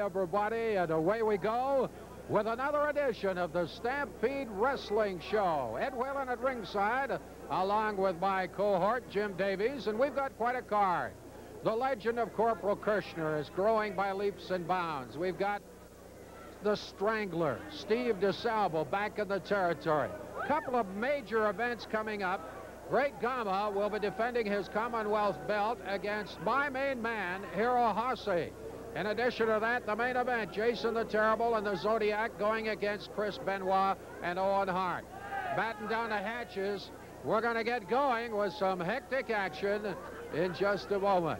everybody, and away we go with another edition of the Stampede Wrestling Show. Ed Whalen at ringside, along with my cohort, Jim Davies, and we've got quite a card. The legend of Corporal Kirchner is growing by leaps and bounds. We've got the Strangler, Steve DeSalvo, back in the territory. A couple of major events coming up. Great Gama will be defending his Commonwealth belt against my main man, Hirohase. In addition to that, the main event, Jason the Terrible and the Zodiac going against Chris Benoit and Owen Hart. Batten down the hatches. We're going to get going with some hectic action in just a moment.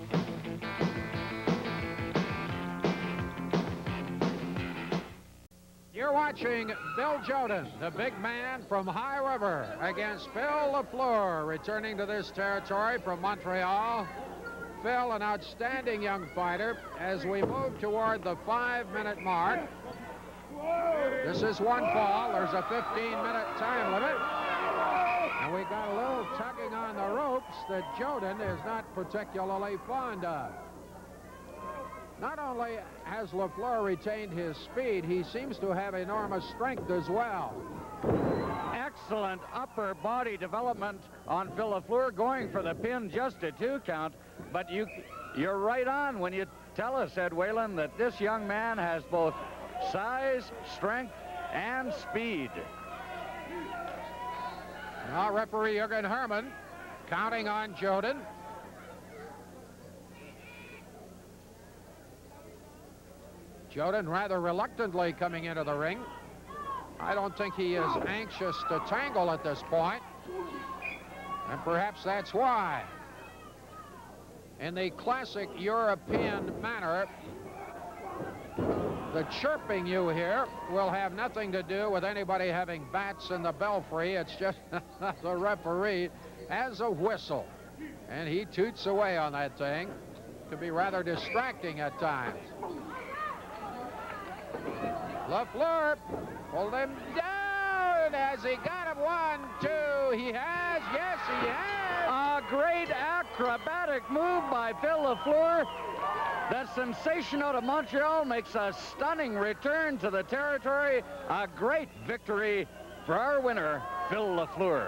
You're watching Bill Joden, the big man from High River, against Phil LaFleur, returning to this territory from Montreal. Phil, an outstanding young fighter, as we move toward the 5-minute mark. This is one fall. There's a 15-minute time limit. And we got a little tugging on the ropes that Joden is not particularly fond of. Not only has LaFleur retained his speed, he seems to have enormous strength as well. Excellent upper body development on Phil LaFleur, going for the pin, just a 2 count. But you're right on when you tell us, Ed Whalen, that this young man has both size, strength, and speed. Now, referee Jürgen Hermann counting on Joden. Joden rather reluctantly coming into the ring. I don't think he is anxious to tangle at this point, and perhaps that's why. In the classic European manner, the chirping you hear will have nothing to do with anybody having bats in the belfry. It's just the referee has a whistle, and he toots away on that thing. It can be rather distracting at times. LaFleur pulled him down. Has he got him? 1, 2. He has. Yes, he has. A great acrobatic move by Phil LaFleur. The sensation out of Montreal makes a stunning return to the territory. A great victory for our winner, Phil LaFleur.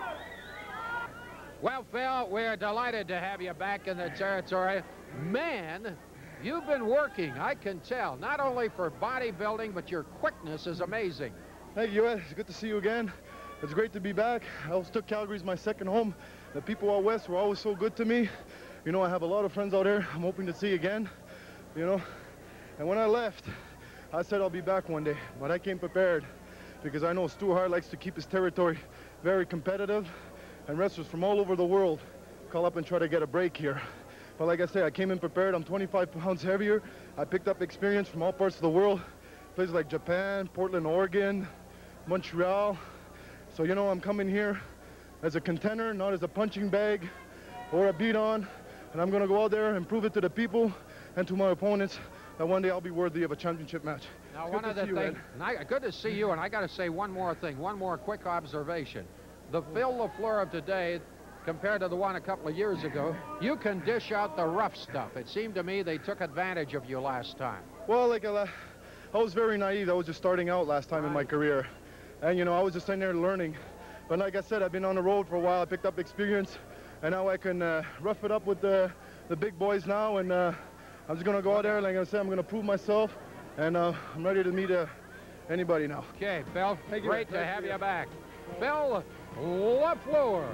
Well, Phil, we're delighted to have you back in the territory. Man, you've been working, I can tell, not only for bodybuilding, but your quickness is amazing. Thank you, Ed. It's good to see you again. It's great to be back. I always took Calgary as my second home. The people out west were always so good to me. You know, I have a lot of friends out there I'm hoping to see again, you know. And when I left, I said I'll be back one day, but I came prepared because I know Stu Hart likes to keep his territory very competitive, and wrestlers from all over the world call up and try to get a break here. But like I say, I came in prepared. I'm 25 pounds heavier. I picked up experience from all parts of the world, places like Japan, Portland, Oregon, Montreal. So, you know, I'm coming here as a contender, not as a punching bag or a beat-on. And I'm going to go out there and prove it to the people and to my opponents that one day I'll be worthy of a championship match. Now, one of the things, good to see you, and I got to say one more thing, one more quick observation. The Phil LaFleur of today, compared to the one a couple of years ago, you can dish out the rough stuff. It seemed to me they took advantage of you last time. Well, like I was very naive. I was just starting out last time in my career. And, you know, I was just sitting there learning. But like I said, I've been on the road for a while. I picked up experience. And now I can rough it up with the big boys now. And I'm just going to go out there, like I said, I'm going to prove myself. And I'm ready to meet anybody now. Okay, Phil, great to have you back. Phil LaFleur.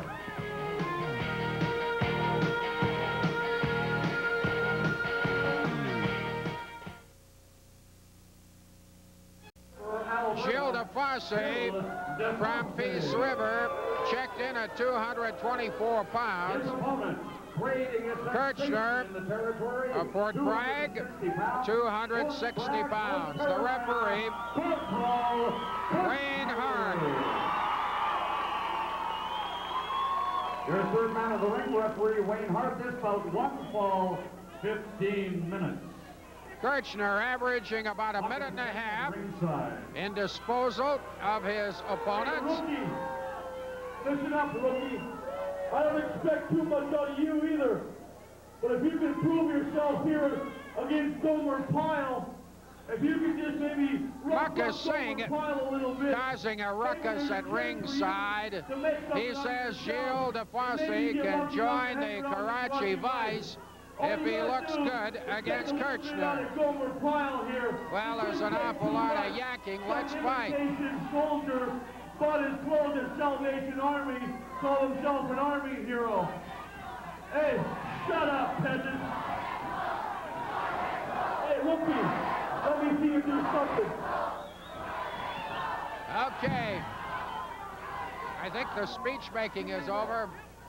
Gilles Defosse from Peace River checked in at 224 pounds. Kirchner of Fort Bragg, 260 pounds. The referee, Wayne Hart. Your third man of the ring, referee Wayne Hart. This bout 1 fall, 15 minutes. Kirchner averaging about a minute and a half in disposal of his opponents. Listen up, rookie. I don't expect too much out of you either. But if you can prove yourself here against Gomer Pyle. If you could just maybe Mucka Singh causing a ruckus at ringside. He says Gilles DeFosse can join the Karachi Vice if he looks good against Kirchner. Well, there's an awful lot of yakking. Let's fight. Soldier, but his clothes at Salvation Army, call himself an Army hero. Hey, shut up, peasant. Hey, Whoopi. Let me see you do something. Okay. I think the speech making is over.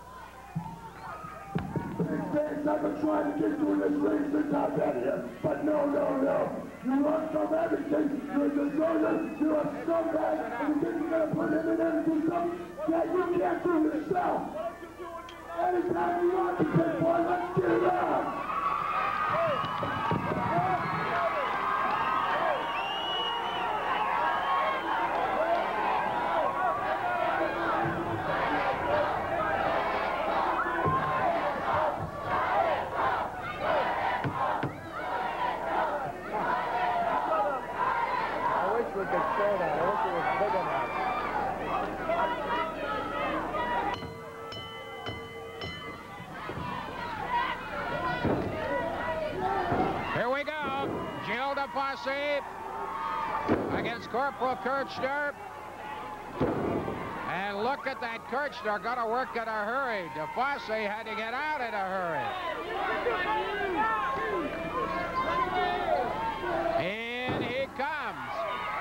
These I've been trying to get you in this ring since I've been here. But no. You run from everything. You're a deserter. You're a scumbag. And you think you're going to put him in there and do something that you can't do yourself. Anytime you want to pick boy, let's get it on. Here we go. Gilles DeFosse against Corporal Kirchner. And look at that Kirchner, got to work in a hurry. DeFosse had to get out in a hurry. In he comes.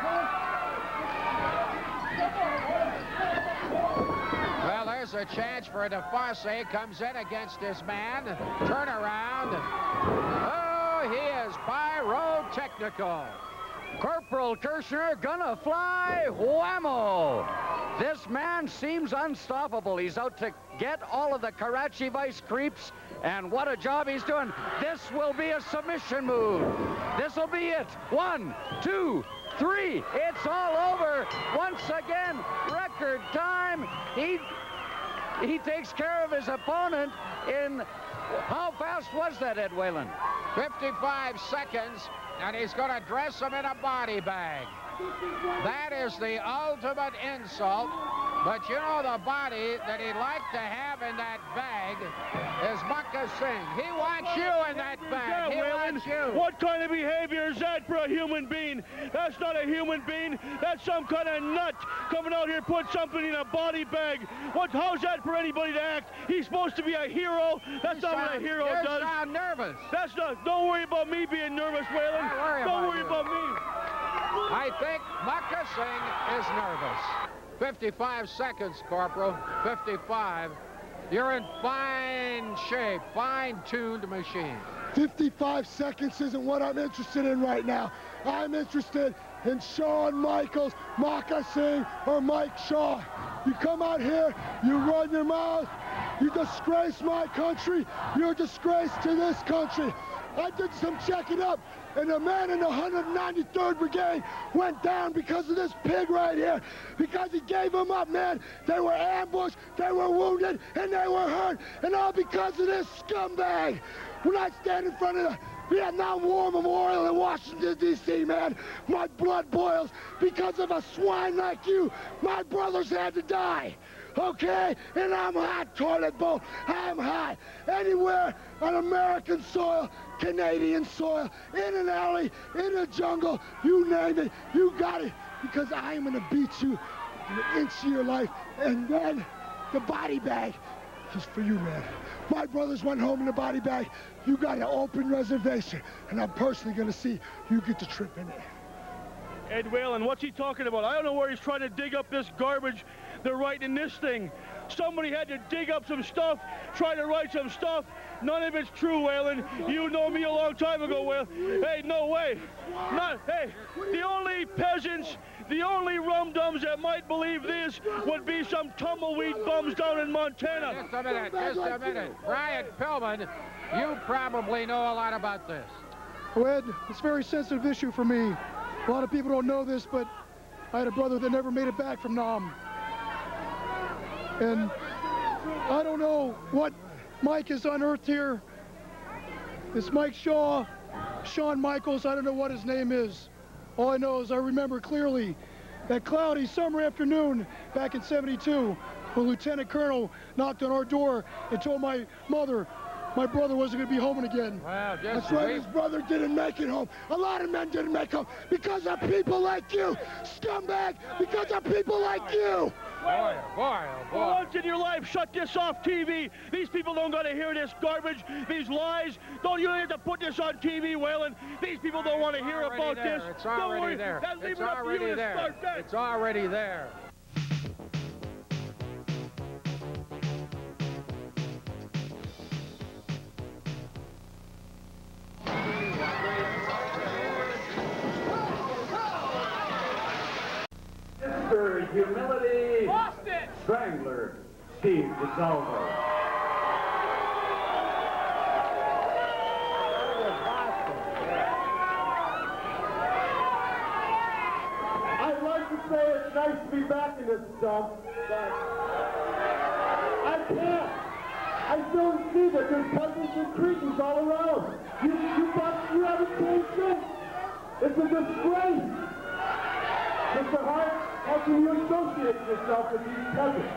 Well, there's a chance for DeFosse. Comes in against this man. Turn around. Oh, he is pyrotechnical. Corporal Kirchner gonna fly, whammo! This man seems unstoppable. He's out to get all of the Karachi Vice creeps, and what a job he's doing. This will be a submission move. This will be it. 1, 2, 3. It's all over. Once again, record time. He takes care of his opponent in, how fast was that, Ed Whalen? 55 seconds, and he's going to dress him in a body bag. That is the ultimate insult. But you know, the body that he'd like to have in that bag is Mucka Singh. He wants you in that bag. He wants you. What kind of behavior is that for a human being? That's not a human being. That's some kind of nut coming out here, put something in a body bag. How's that for anybody to act? He's supposed to be a hero. That's not what a hero does. You sound nervous. That's not. Don't worry about me being nervous, Whalen. Don't worry about me. I think Mucka Singh is nervous. 55 seconds, Corporal. 55. You're in fine shape, fine-tuned machine. 55 seconds isn't what I'm interested in right now. I'm interested in Shawn Michaels, Mucka Singh, or Mike Shaw. You come out here, you run your mouth, you disgrace my country, you're a disgrace to this country. I did some checking up, and the man in the 193rd Brigade went down because of this pig right here, because he gave them up, man. They were ambushed, they were wounded, and they were hurt, and all because of this scumbag. When I stand in front of the Vietnam War Memorial in Washington, D.C., man, my blood boils because of a swine like you. My brothers had to die. Okay? And I'm hot, toilet bowl. I'm hot. Anywhere on American soil, Canadian soil, in an alley, in a jungle, you name it, you got it. Because I am going to beat you an inch of your life. And then the body bag is for you, man. My brothers went home in the body bag. You got an open reservation. And I'm personally going to see you get the trip in it. Ed Whalen, what's he talking about? I don't know where he's trying to dig up this garbage they're writing in this thing. Somebody had to dig up some stuff, try to write some stuff. None of it's true, Whalen. You know me a long time ago, Whalen. Hey, no way. Hey, the only peasants, the only rum-dums that might believe this would be some tumbleweed bums down in Montana. Just a minute. Brian Pillman, you probably know a lot about this. Well, Ed, it's a very sensitive issue for me. A lot of people don't know this, but I had a brother that never made it back from Nam. And I don't know what Mike has unearthed here. This Mike Shaw, Shawn Michaels, I don't know what his name is. All I know is I remember clearly that cloudy summer afternoon back in '72 when Lieutenant Colonel knocked on our door and told my mother my brother wasn't going to be home again. Well, That's right, his brother didn't make it home. A lot of men didn't make home because of people like you, scumbag, because of people like you. Boy, oh boy, oh For boy. once in your life, shut this off TV. These people don't got to hear this garbage, these lies. Don't you have to put this on TV, Whalen. These people don't want to hear about this. It's Don't already worry. there. That's It's leaving it up to you already to there. start that. It's already there. Mr. Humility Strangler, Steve DeSalvo. I'd like to say it's nice to be back in this dump, but I can't. I still see that there's peasants and cretins all around. You haven't changed this? It's a disgrace. Mr. Hart, how can you associate yourself with these peasants?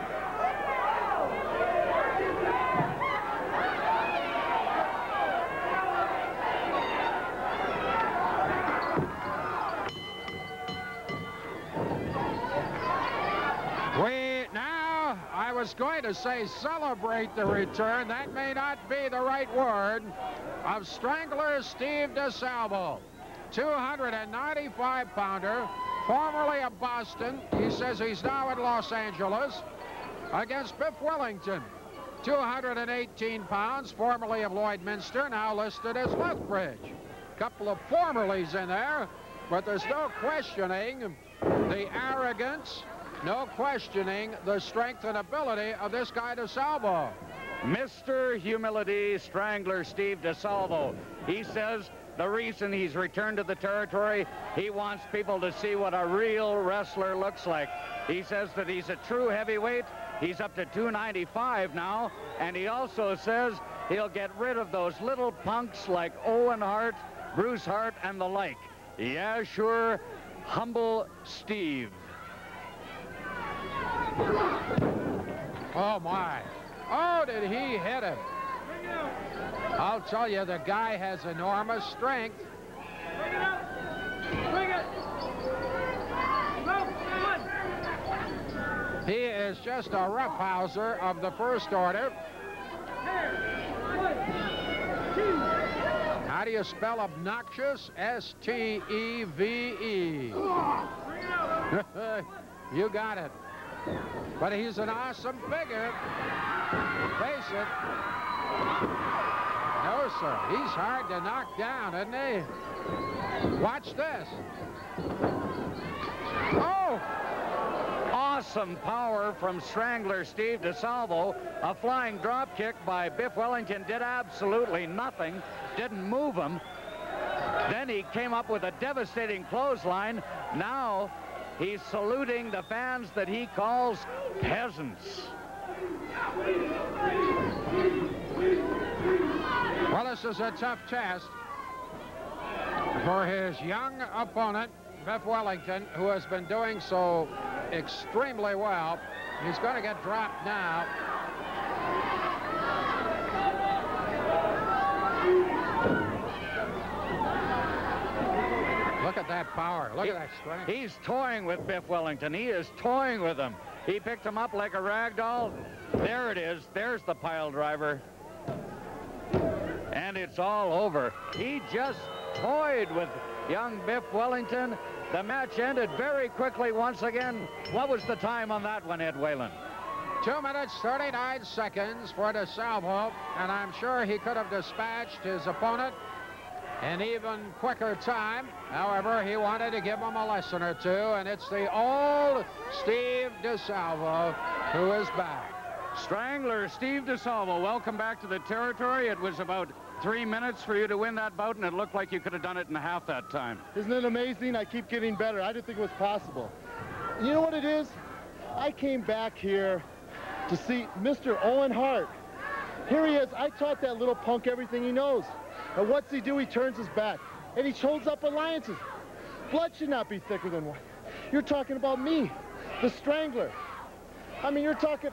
I was going to say celebrate the return. That may not be the right word. Of Strangler Steve DeSalvo, 295-pounder, formerly of Boston. He says he's now in Los Angeles. Against Biff Wellington, 218 pounds, formerly of Lloydminster, now listed as Lethbridge. Couple of formerlies in there, but there's no questioning the arrogance, no questioning the strength and ability of this guy DeSalvo. Mr. Humility Strangler Steve DeSalvo. He says the reason he's returned to the territory, he wants people to see what a real wrestler looks like. He says that he's a true heavyweight. He's up to 295 now, and he also says he'll get rid of those little punks like Owen Hart, Bruce Hart, and the like. Yeah, sure, humble Steve. Oh, my. Oh, did he hit him? I'll tell you, the guy has enormous strength. He is just a roughhouser of the first order. How do you spell obnoxious? S-T-E-V-E. You got it. But he's an awesome figure. Face it. No, sir. He's hard to knock down, isn't he? Watch this. Oh! Awesome power from Strangler Steve DeSalvo. A flying drop kick by Biff Wellington did absolutely nothing. Didn't move him. Then he came up with a devastating clothesline. Now he's saluting the fans that he calls peasants. Well, this is a tough test for his young opponent, Biff Wellington, who has been doing so extremely well. He's going to get dropped now. Look at that power. Look at that strength. He's toying with Biff Wellington. He is toying with him. He picked him up like a rag doll. There it is. There's the pile driver. And it's all over. He just toyed with young Biff Wellington. The match ended very quickly once again. What was the time on that one, Ed Whalen? 2 minutes, 39 seconds for DeSalvo, and I'm sure he could have dispatched his opponent in even quicker time. However, he wanted to give him a lesson or two, and it's the old Steve DeSalvo who is back. Strangler Steve DeSalvo, welcome back to the territory. It was about 3 minutes for you to win that bout, and it looked like you could have done it in half that time. Isn't it amazing? I keep getting better. I didn't think it was possible. You know what it is? I came back here to see Mr. Owen Hart. Here he is. I taught that little punk everything he knows. And what's he do? He turns his back. and he holds up alliances. Blood should not be thicker than water. You're talking about me, the Strangler. I mean, you're talking...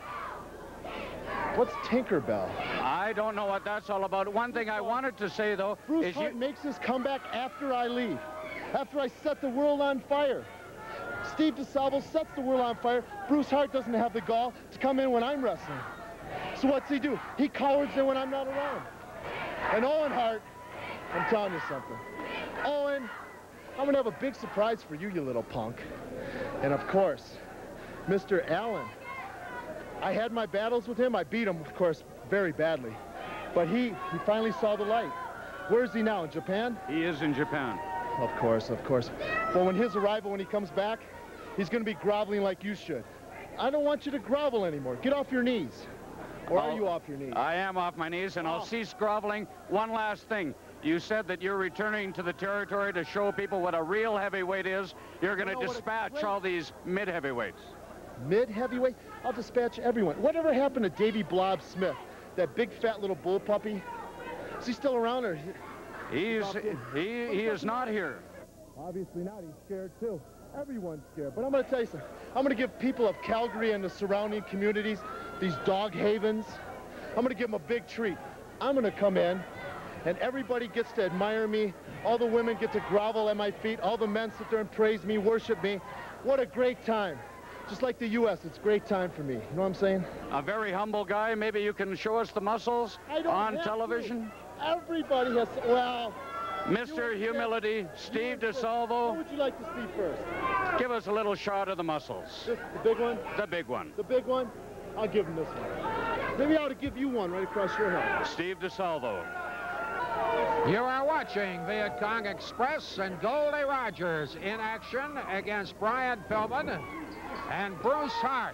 What's Tinkerbell? I don't know what that's all about. One thing I wanted to say, though, Bruce Hart makes his comeback after I leave, after I set the world on fire. Steve DeSalvo sets the world on fire. Bruce Hart doesn't have the gall to come in when I'm wrestling. So what's he do? He cowards in when I'm not around. And Owen Hart, I'm telling you something. Owen, I'm going to have a big surprise for you, you little punk. And of course, Mr. Allen. I had my battles with him. I beat him, of course, very badly. But he finally saw the light. Where is he now, in Japan? He is in Japan. Of course, of course. But when his arrival, when he comes back, he's going to be groveling like you should. I don't want you to grovel anymore. Get off your knees. Or are you off your knees? I am off my knees, and I'll cease groveling. One last thing. You said that you're returning to the territory to show people what a real heavyweight is. You're going to dispatch all these mid-heavyweights. Mid-heavyweight? I'll dispatch everyone. Whatever happened to Davy Blob Smith, that big fat little bull puppy? Is he still around, or? He is not here. Obviously not. He's scared too. Everyone's scared. But I'm going to tell you something. I'm going to give people of Calgary and the surrounding communities, these dog havens, I'm going to give them a big treat. I'm going to come in, and everybody gets to admire me. All the women get to grovel at my feet. All the men sit there and praise me, worship me. What a great time. Just like the U.S., it's a great time for me. You know what I'm saying? A very humble guy. Maybe you can show us the muscles on television? Everybody has, well... Mr. Humility, Steve DeSalvo. What would you like to see first? Give us a little shot of the muscles. This, the big one? The big one. The big one? I'll give him this one. Maybe I ought to give you one right across your head. Steve DeSalvo. You are watching Viet Cong Express and Goldie Rogers in action against Brian Pillman and Bruce Hart.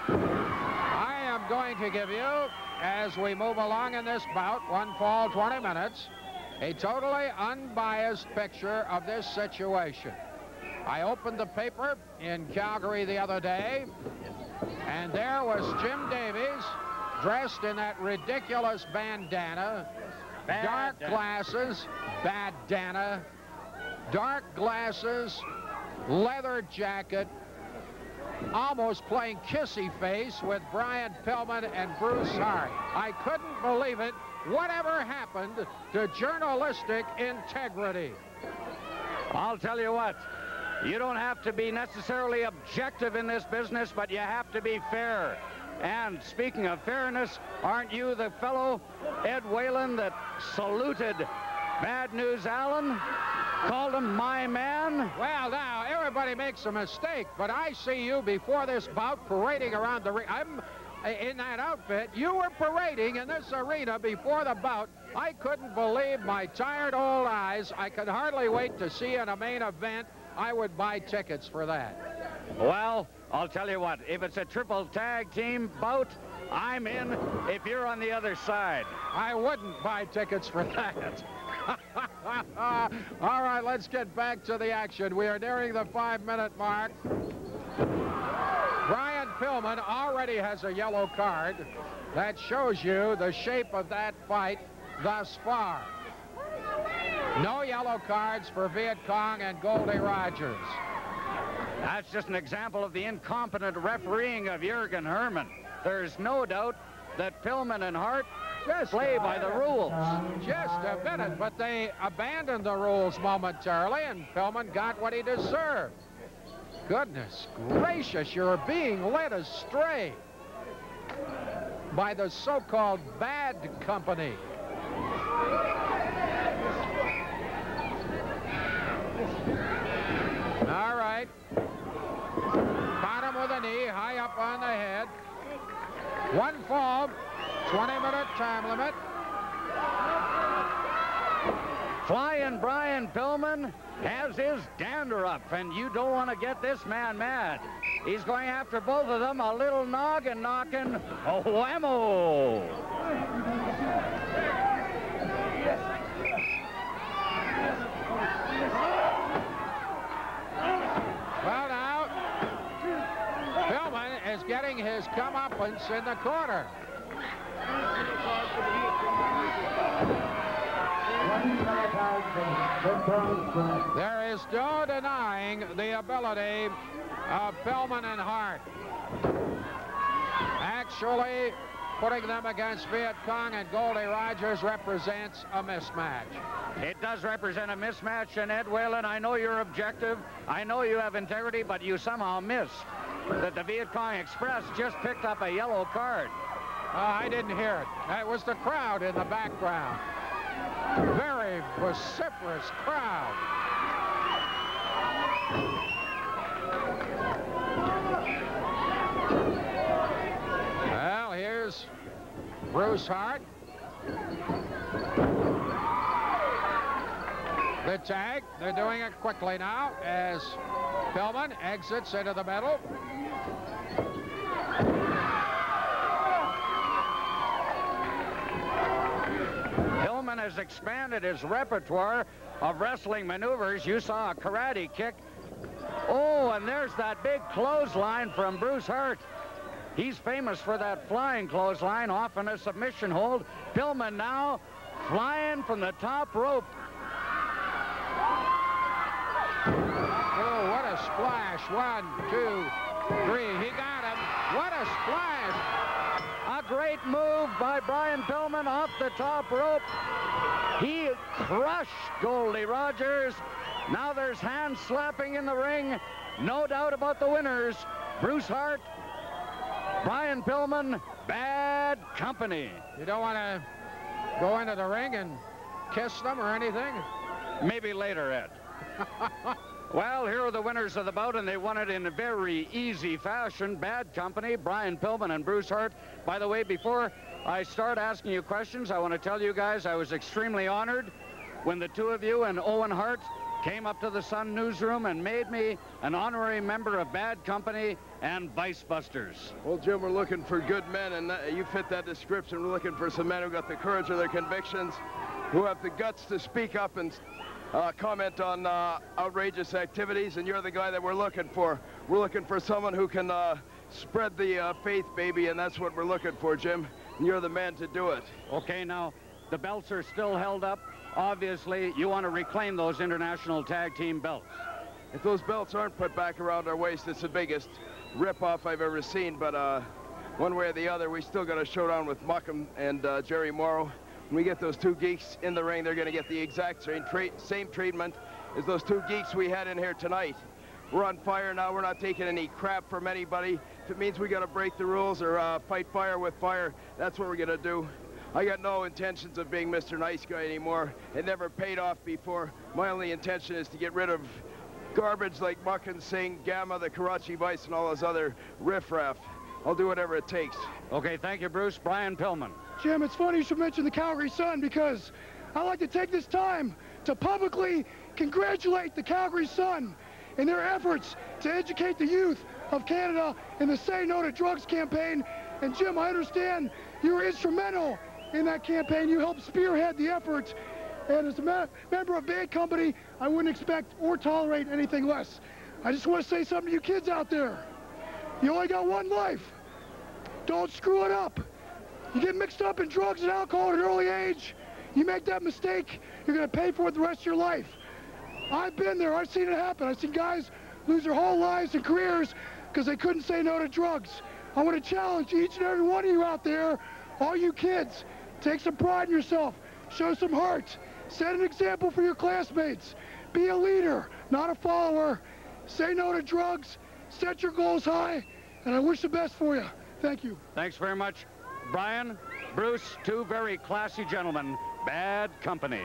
I am going to give you, as we move along in this bout, 1 fall, 20 minutes, a totally unbiased picture of this situation. I opened the paper in Calgary the other day, and there was Jim Davies dressed in that ridiculous bandana, dark glasses, bandana, dark glasses, leather jacket, almost playing kissy face with Brian Pillman and Bruce Hart. I couldn't believe it. Whatever happened to journalistic integrity? I'll tell you what, you don't have to be necessarily objective in this business, but you have to be fair. And speaking of fairness, aren't you the fellow, Ed Whalen, that saluted Bad News Allen? Called him my man? Well, now, everybody makes a mistake, but I see you before this bout parading around the ring. I'm in that outfit. You were parading in this arena before the bout. I couldn't believe my tired old eyes. I could hardly wait to see you in a main event. I would buy tickets for that. Well, I'll tell you what, if it's a triple tag team bout, I'm in if you're on the other side. I wouldn't buy tickets for that. All right, let's get back to the action. We are nearing the 5-minute mark. Brian Pillman already has a yellow card. That shows you the shape of that fight thus far. No yellow cards for Viet Cong and Goldie Rogers. That's just an example of the incompetent refereeing of Jürgen Herman. There's no doubt that Pillman and Hart play by the rules. Just a minute, but they abandoned the rules momentarily, and Pillman got what he deserved. Goodness gracious, you're being led astray by the so-called bad company. All right. Bottom with a knee, high up on the head. 1 fall, 20-minute time limit. Flying Brian Pillman has his dander up, and you don't want to get this man mad. He's going after both of them, a little noggin knocking. Oh, whammo! Well, now, Pillman is getting his comeuppance in the corner. One There is no denying the ability of Pillman and Hart. Actually, putting them against Viet Cong and Goldie Rogers represents a mismatch. It does represent a mismatch, and Ed Whalen, I know you're objective. I know you have integrity, but you somehow missed that the Viet Cong Express just picked up a yellow card. I didn't hear it. That was the crowd in the background. Very vociferous crowd. Well, here's Bruce Hart. The tag. They're doing it quickly now as Pillman exits into the middle. Pillman has expanded his repertoire of wrestling maneuvers. You saw a karate kick. Oh, and there's that big clothesline from Bruce Hart. He's famous for that flying clothesline, often a submission hold. Pillman now flying from the top rope. Oh, what a splash. 1, 2, 3. He got him. What a splash. A great move by Brian Pillman off the top rope. He crushed Goldie Rogers. Now there's hand slapping in the ring. No doubt about the winners. Bruce Hart, Brian Pillman, Bad Company. You don't want to go into the ring and kiss them or anything? Maybe later, Ed. Well, here are the winners of the bout, and they won it in a very easy fashion. Bad Company, Brian Pillman and Bruce Hart. By the way, before I start asking you questions, I want to tell you guys I was extremely honored when the two of you and Owen Hart came up to the Sun newsroom and made me an honorary member of Bad Company and Vice Busters. Well, Jim, we're looking for good men, and you fit that description. We're looking for some men who got the courage of their convictions, who have the guts to speak up and comment on outrageous activities, and you're the guy that we're looking for. We're looking for someone who can spread the faith, baby, and that's what we're looking for, Jim. And you're the man to do it. Okay, now, the belts are still held up. Obviously, you want to reclaim those international tag team belts. If those belts aren't put back around our waist, it's the biggest rip-off I've ever seen, but one way or the other, we still got a showdown with Muckham and Jerry Morrow. When we get those two geeks in the ring, they're going to get the exact same treatment as those two geeks we had in here tonight. We're on fire now. We're not taking any crap from anybody. If it means we got to break the rules or fight fire with fire, that's what we're going to do. I got no intentions of being Mr. Nice Guy anymore. It never paid off before. My only intention is to get rid of garbage like Muck and Singh, Gamma, the Karachi Vice, and all those other riffraff. I'll do whatever it takes. Okay, thank you, Bruce. Brian Pillman. Jim, it's funny you should mention the Calgary Sun, because I like to take this time to publicly congratulate the Calgary Sun in their efforts to educate the youth of Canada in the Say No to Drugs campaign. And Jim, I understand you were instrumental in that campaign. You helped spearhead the effort. And as a member of Bad Company, I wouldn't expect or tolerate anything less. I just want to say something to you kids out there. You only got one life. Don't screw it up. You get mixed up in drugs and alcohol at an early age, you make that mistake, you're going to pay for it the rest of your life. I've been there. I've seen it happen. I've seen guys lose their whole lives and careers because they couldn't say no to drugs. I want to challenge each and every one of you out there, all you kids, take some pride in yourself. Show some heart. Set an example for your classmates. Be a leader, not a follower. Say no to drugs. Set your goals high. And I wish the best for you. Thank you. Thanks very much. Brian, Bruce, two very classy gentlemen. Bad Company.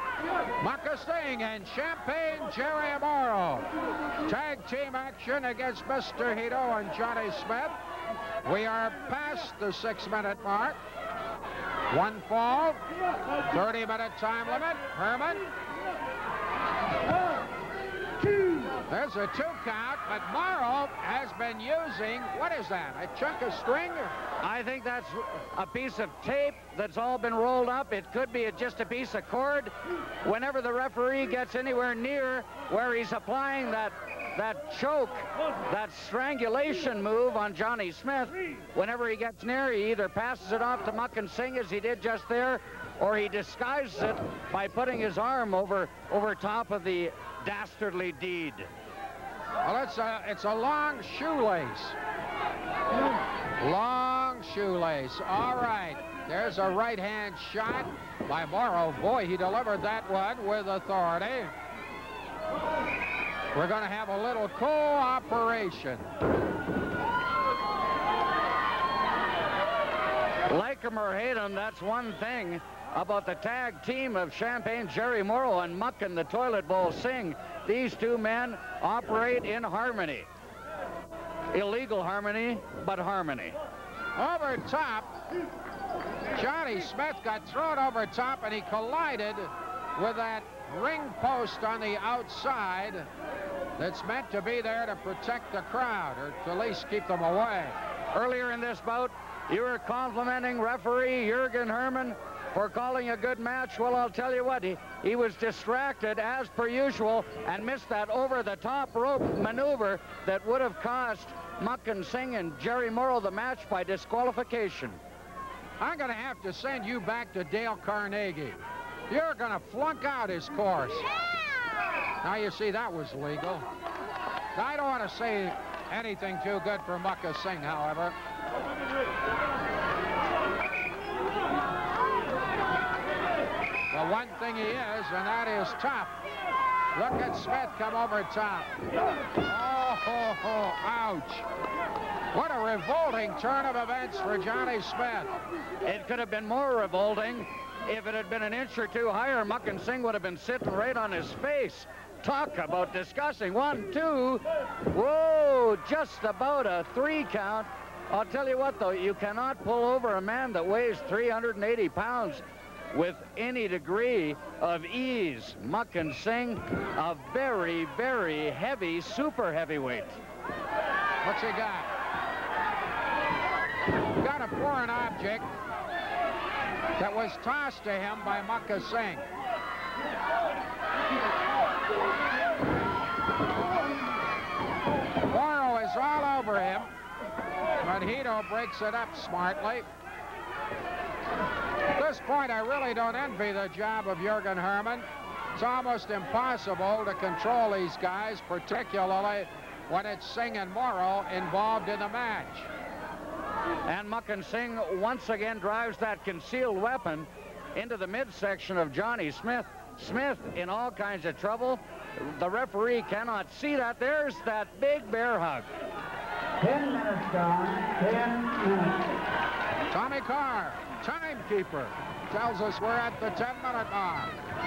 Mucka Singh and Champagne Jerry Morrow. Tag team action against Mr. Hito and Johnny Smith. We are past the 6-minute mark. One fall, 30-minute time limit. Herman. There's a 2 count, but Morrow has been using, what is that, a chunk of string? I think that's a piece of tape that's all been rolled up. It could be just a piece of cord. Whenever the referee gets anywhere near where he's applying that that choke, that strangulation move on Johnny Smith. Whenever he gets near, he either passes it off to Makhan Singh, as he did just there, or he disguises it by putting his arm over top of the dastardly deed. Well, it's a long shoelace. Long shoelace. All right. There's a right-hand shot by Morrow. Boy, he delivered that one with authority. We're going to have a little cooperation. Like him or hate him, that's one thing about the tag team of Champagne Jerry Morrow and Makhan the Toilet Bowl Singh. These two men operate in harmony. Illegal harmony, but harmony. Over top, Johnny Smith got thrown over top, and he collided with that ring post on the outside that's meant to be there to protect the crowd, or to at least keep them away. Earlier in this bout, you were complimenting referee Jürgen Hermann for calling a good match. Well, I'll tell you what, he was distracted as per usual and missed that over-the-top rope maneuver that would have cost Makhan Singh and Jerry Morrow the match by disqualification. I'm going to have to send you back to Dale Carnegie. You're going to flunk out his course. Now, you see, that was legal. I don't want to say anything too good for Makhan Singh, however. Well, one thing he is, and that is tough. Look at Smith come over top. Oh, ouch. What a revolting turn of events for Johnny Smith. It could have been more revolting if it had been an inch or two higher. Makhan Singh would have been sitting right on his face. Talk about disgusting. 1, 2. Whoa, just about a 3 count. I'll tell you what, though, you cannot pull over a man that weighs 380 pounds with any degree of ease. Makhan Singh, a very, very heavy super heavyweight. What's he got? Got a foreign object that was tossed to him by Makhan Singh. Morrow is all over him, but Hito breaks it up smartly. At this point, I really don't envy the job of Jürgen Hermann. It's almost impossible to control these guys, particularly when it's Singh and Morrow involved in the match. And Makhan Singh once again drives that concealed weapon into the midsection of Johnny Smith. Smith in all kinds of trouble. The referee cannot see that. There's that big bear hug. 10 minutes, John. 10 minutes. Tommy Carr, timekeeper, tells us we're at the 10-minute mark.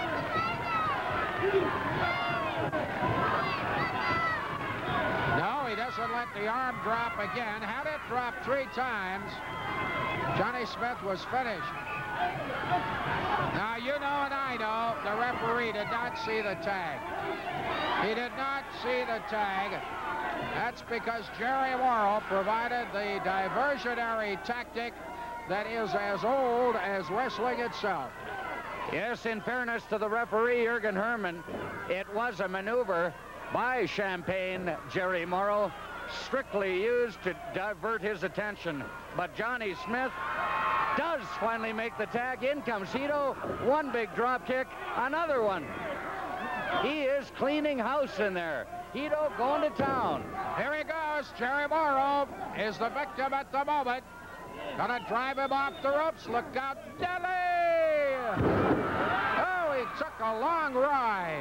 No, he doesn't let the arm drop again. Had it dropped 3 times, Johnny Smith was finished. Now, you know and I know the referee did not see the tag. He did not see the tag. That's because Jerry Morrow provided the diversionary tactic that is as old as wrestling itself. Yes, in fairness to the referee, Jürgen Hermann, it was a maneuver by Champagne Jerry Morrow, strictly used to divert his attention. But Johnny Smith does finally make the tag. In comes Hito. One big drop kick, another one. He is cleaning house in there. Hito going to town. Here he goes. Jerry Morrow is the victim at the moment. Gonna drive him off the ropes. Look out, Deli! Oh, he took a long ride.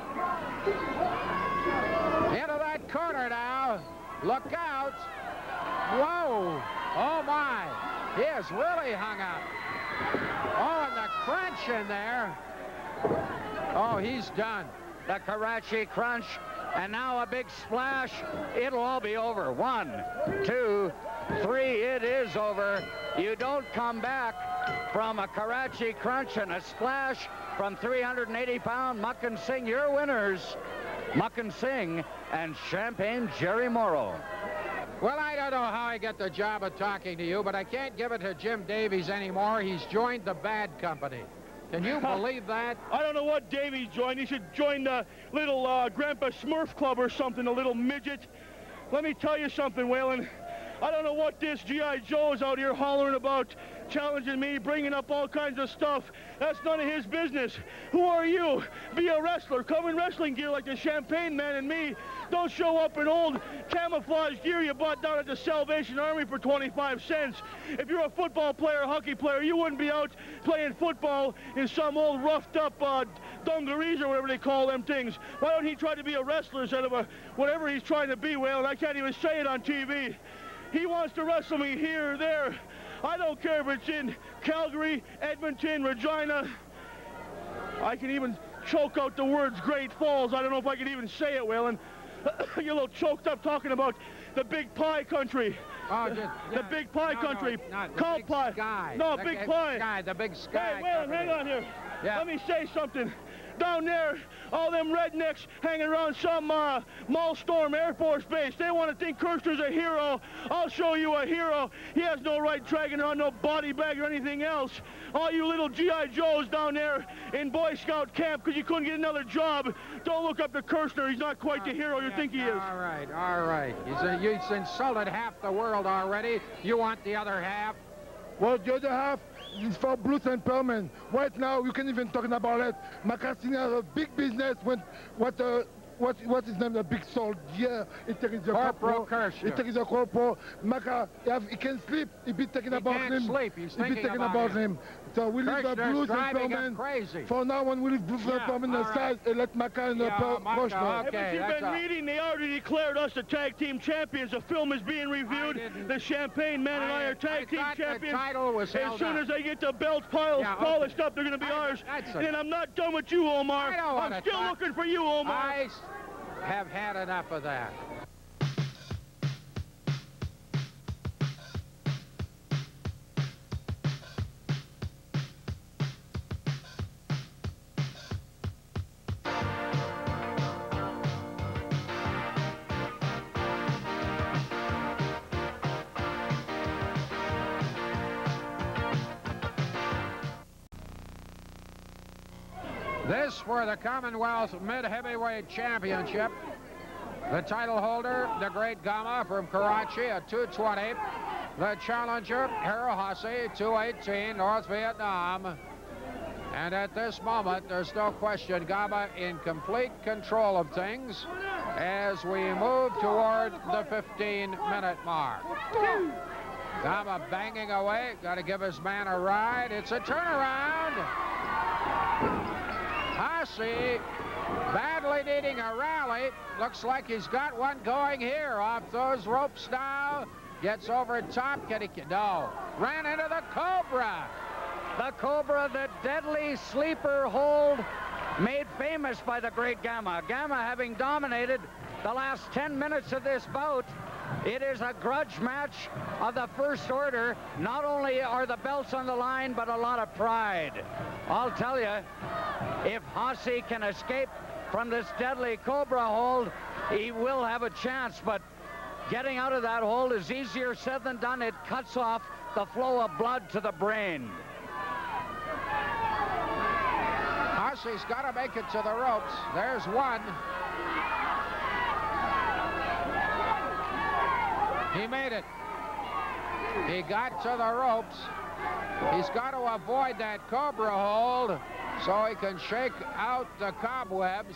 Into that corner now. Look out. Whoa. Oh, my. He is really hung up. Oh, and the crunch in there. Oh, he's done. The Karachi crunch. And now a big splash. It'll all be over. 1, 2, 3. It is over. You don't come back from a Karachi crunch and a splash from 380-pound Makhan Singh. Your winners, Makhan Singh and Champagne Jerry Morrow. Well, I don't know how I get the job of talking to you, but I can't give it to Jim Davies anymore. He's joined the bad company. Can you believe that? I don't know what Davey joined. He should join the little Grandpa Smurf Club or something, a little midget. Let me tell you something, Waylon. I don't know what this G.I. Joe is out here hollering about, challenging me, bringing up all kinds of stuff. That's none of his business. Who are you? Be a wrestler. Come in wrestling gear like the Champagne Man and me. Don't show up in old camouflage gear you bought down at the Salvation Army for 25 cents. If you're a football player, hockey player, you wouldn't be out playing football in some old roughed up dungarees or whatever they call them things. Why don't he try to be a wrestler instead of whatever he's trying to be, Waylon? I can't even say it on TV. He wants to wrestle me here or there. I don't care if it's in Calgary, Edmonton, Regina. I can even choke out the words Great Falls. I don't know if I can even say it, Waylon. You're a little choked up talking about the big pie country. Oh, the big pie country. Called pie. Sky. No, big pie. Sky, the big sky. Hey, Waylon, hang on here. Yeah. Let me say something. Down there, all them rednecks hanging around some Malstorm Air Force Base. They want to think Kirchner's a hero. I'll show you a hero. He has no right dragging around no body bag or anything else. All you little G.I. Joes down there in Boy Scout camp because you couldn't get another job, don't look up to Kirchner. He's not quite the hero you think he is. All right. He's insulted half the world already. You want the other half? Well, the other half is for Bruce and Perlman. Right now, you can even talk about it. McCarthy has a big business when what is name? The big soldier. It is a Corporal Kirchner. It is a corporal. He can sleep. He be taking about him. He can't sleep. He's thinking about him. So we leave the Bruce and Perlman. Crazy. For now, when we leave Bruce and Perlman aside, and let Maca and Kirchner. Haven't you been reading? They already declared us the tag team champions. The film is being reviewed. The Champagne Man and I are tag team champions. The title was as soon as they get the belts polished up, they're going to be ours. And I'm not done with you, Omar. I'm still looking for you, Omar. I have had enough of that. This for the Commonwealth Mid-Heavyweight Championship. The title holder, the Great Gama from Karachi at 220. The challenger, Hirohase, 218, North Vietnam. And at this moment, there's no question, Gama in complete control of things as we move toward the 15-minute mark. Gama banging away, got to give his man a ride. It's a turnaround. Hase badly needing a rally. Looks like he's got one going here off those ropes now. Gets over top. No. Ran into the Cobra. The Cobra, the deadly sleeper hold made famous by the Great Gama. Gama having dominated the last 10 minutes of this bout. It is a grudge match of the first order. Not only are the belts on the line, but a lot of pride. I'll tell you, if Hase can escape from this deadly Cobra hold, he will have a chance, but getting out of that hold is easier said than done. It cuts off the flow of blood to the brain. Hase's got to make it to the ropes. There's one. He made it. He got to the ropes. He's got to avoid that Cobra hold so he can shake out the cobwebs.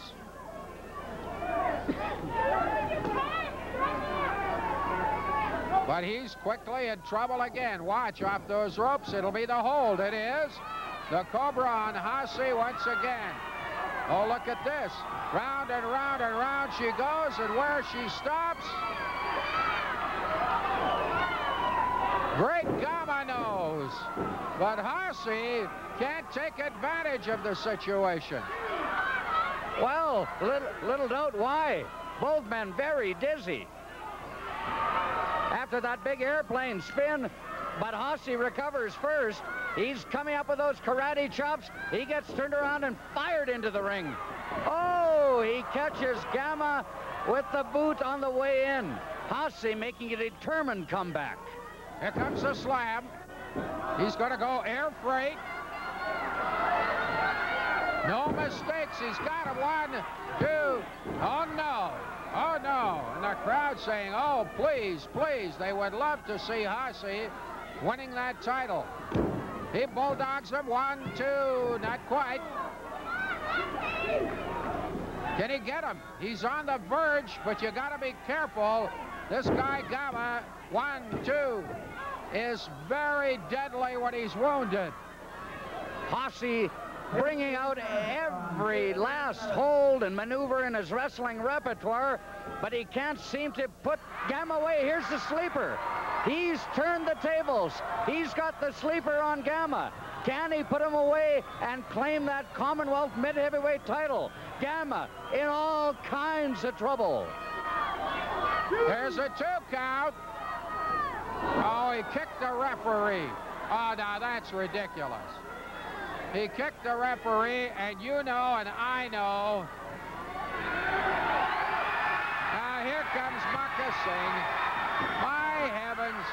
But he's quickly in trouble again. Watch off those ropes. It'll be the hold. It is. The Cobra on Hase once again. Oh, look at this. Round and round and round she goes, and where she stops, Great Gama knows. But Hase can't take advantage of the situation. Well, little doubt why. Both men very dizzy. After that big airplane spin, but Hase recovers first. He's coming up with those karate chops. He gets turned around and fired into the ring. Oh, he catches Gama with the boot on the way in. Hase making a determined comeback. Here comes the slam. He's going to go air freight. No mistakes. He's got him. 1, 2. Oh, no. Oh, no. And the crowd saying, oh, please, please. They would love to see Haase winning that title. He bulldogs him. 1, 2. Not quite. Can he get him? He's on the verge, but you got to be careful. This guy, Gama, 1, 2, is very deadly when he's wounded. Haase bringing out every last hold and maneuver in his wrestling repertoire, but he can't seem to put Gama away. Here's the sleeper. He's turned the tables. He's got the sleeper on Gama. Can he put him away and claim that Commonwealth mid-heavyweight title? Gama in all kinds of trouble. There's a 2 count. Oh, he kicked the referee. Oh, now that's ridiculous. He kicked the referee, and you know and I know. Now here comes Maka Singh. My heavens.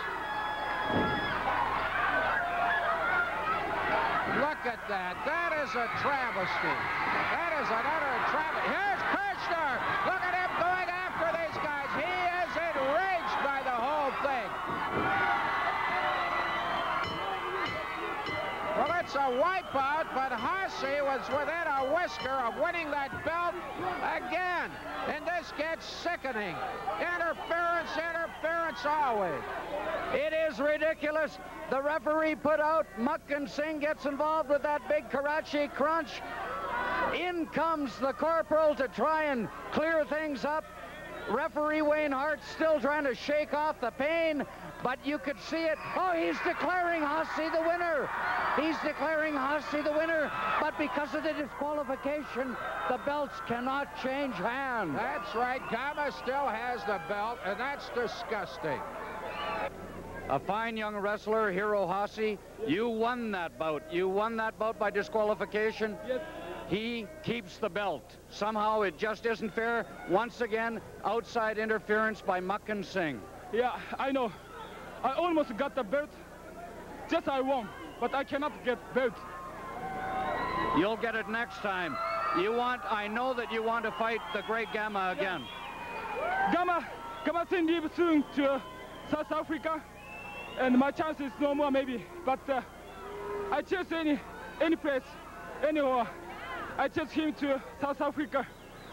Look at that. That is a travesty. That is an utter travesty. Here's Kirchner. Look at him going after these guys. He is enraged by the whole thing. Well, it's a wipeout, but Haase was within a whisker of winning that belt again. And this gets sickening. Interference, interference always. It is ridiculous. The referee put out. Mukkan Singh gets involved with that big Karachi crunch. In comes the corporal to try and clear things up. Referee Wayne Hart still trying to shake off the pain, but you could see it. Oh, he's declaring Haase the winner. He's declaring Haase the winner, but because of the disqualification, the belts cannot change hands. That's right. Gama still has the belt, and that's disgusting. A fine young wrestler, Hiro Haase. You won that bout. You won that bout by disqualification. Yes. He keeps the belt. Somehow it just isn't fair. Once again, outside interference by Mukkan Singh. Yeah, I know. I almost got the belt. Just I won, but I cannot get belt. You'll get it next time. I know that you want to fight the great Gama again. Gama Singh leave soon to South Africa, and my chance is no more maybe. But I choose any place, anywhere. I choose him to South Africa.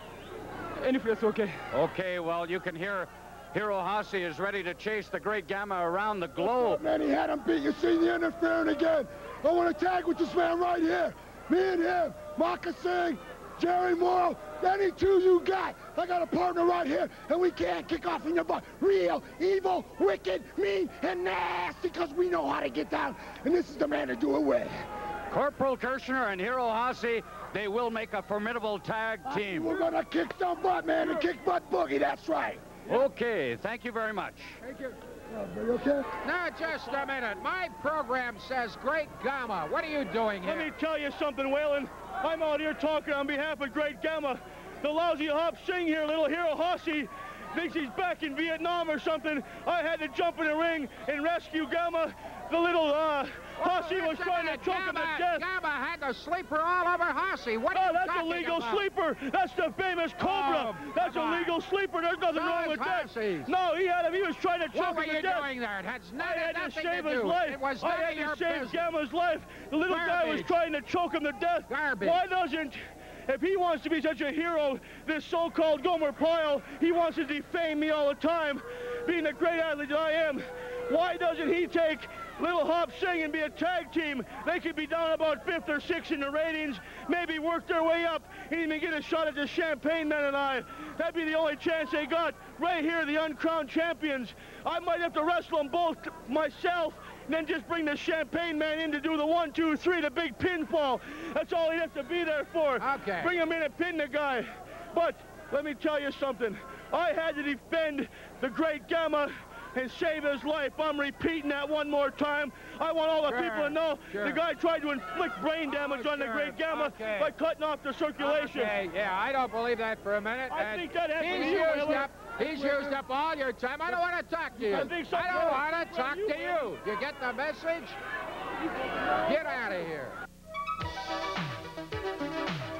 Any place, okay. Okay, well, you can hear Hiro Haase is ready to chase the great Gama around the globe. Man, he had him beat. You see the interfering again. I want to tag with this man right here. Me and him, Maka Singh, Jerry Morrow, any 2 you got. I got a partner right here, and we can't kick off in your butt. Real, evil, wicked, mean, and nasty, because we know how to get down, and this is the man to do it with. Corporal Kirchner and Hiro Haase, they will make a formidable tag team. We're going to kick some butt, man, and kick butt boogie, that's right. Okay, thank you very much. Thank you. Are you okay? Now, just a minute. My program says Great Gama. What are you doing here? Let me tell you something, Waylon. I'm out here talking on behalf of Great Gama. The lousy Hop Singh here, little Hiro Haase, thinks he's back in Vietnam or something. I had to jump in the ring and rescue Gama. The little Haase was trying to choke him to death. Gama had the sleeper all over Haase. What Oh, that's a legal sleeper. That's the famous Cobra. That's a legal sleeper. There's nothing wrong with that. No, he had him. He was trying to choke him to death. What were you doing there? It has I had to nothing save to his do. life. It was I none had of your to save business. Gama's life. The little guy was trying to choke him to death. Garbage. Why doesn't... If he wants to be such a hero, this so-called Gomer Pyle, he wants to defame me all the time, being the great athlete that I am. Why doesn't he take little Hop Singh and be a tag team? They could be down about 5th or 6th in the ratings, maybe work their way up and even get a shot at the Champagne Men and I. That'd be the only chance they got. Right here, the uncrowned champions. I might have to wrestle them both myself, and then just bring the Champagne Man in to do the 1, 2, 3, the big pinfall. That's all he'd have to be there for. Okay. Bring him in and pin the guy. But let me tell you something. I had to defend the great Gama and save his life. I'm repeating that one more time. I want all the people to know the guy tried to inflict brain damage on the great Gama by cutting off the circulation. Okay, yeah, I don't believe that for a minute. I think that happened to you, He's used up all your time. I don't want to talk to you. I don't want to talk to you. You get the message? Get out of here.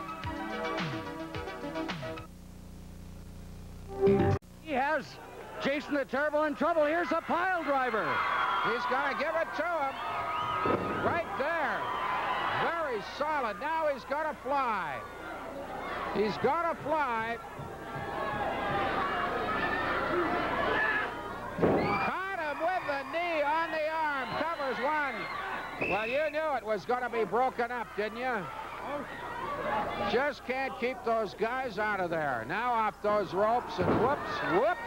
the Terrible in trouble. Here's a pile driver. He's going to give it to him. Right there. Very solid. Now he's got to fly. He's got to fly. Caught him with the knee on the arm. Covers one. Well, you knew it was going to be broken up, didn't you? Just can't keep those guys out of there. Now off those ropes and whoops, whoops.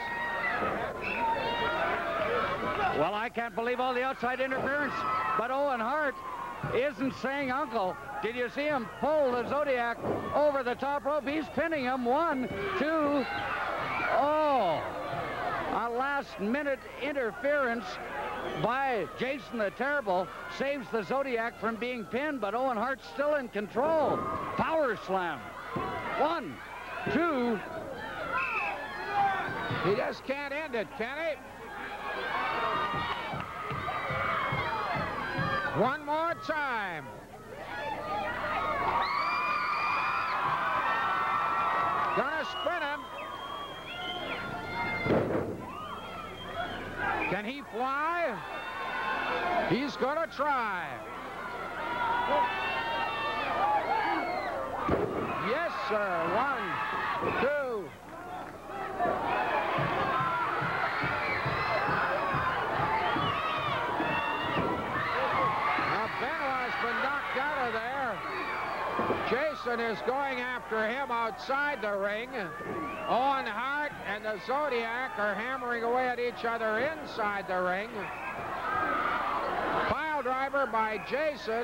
Well, I can't believe all the outside interference, but Owen Hart isn't saying uncle. Did you see him pull the Zodiac over the top rope? He's pinning him. 1, 2. Oh, a last-minute interference by Jason the Terrible saves the Zodiac from being pinned, but Owen Hart's still in control. Power slam. 1, 2. He just can't end it, can he? One more time. Gonna spin him. Can he fly? He's gonna try. Yes, sir. 1, 2. Now Benoit's been knocked out of there. Jason is going after him outside the ring. Owen Hart and the Zodiac are hammering away at each other inside the ring. Pile driver by Jason.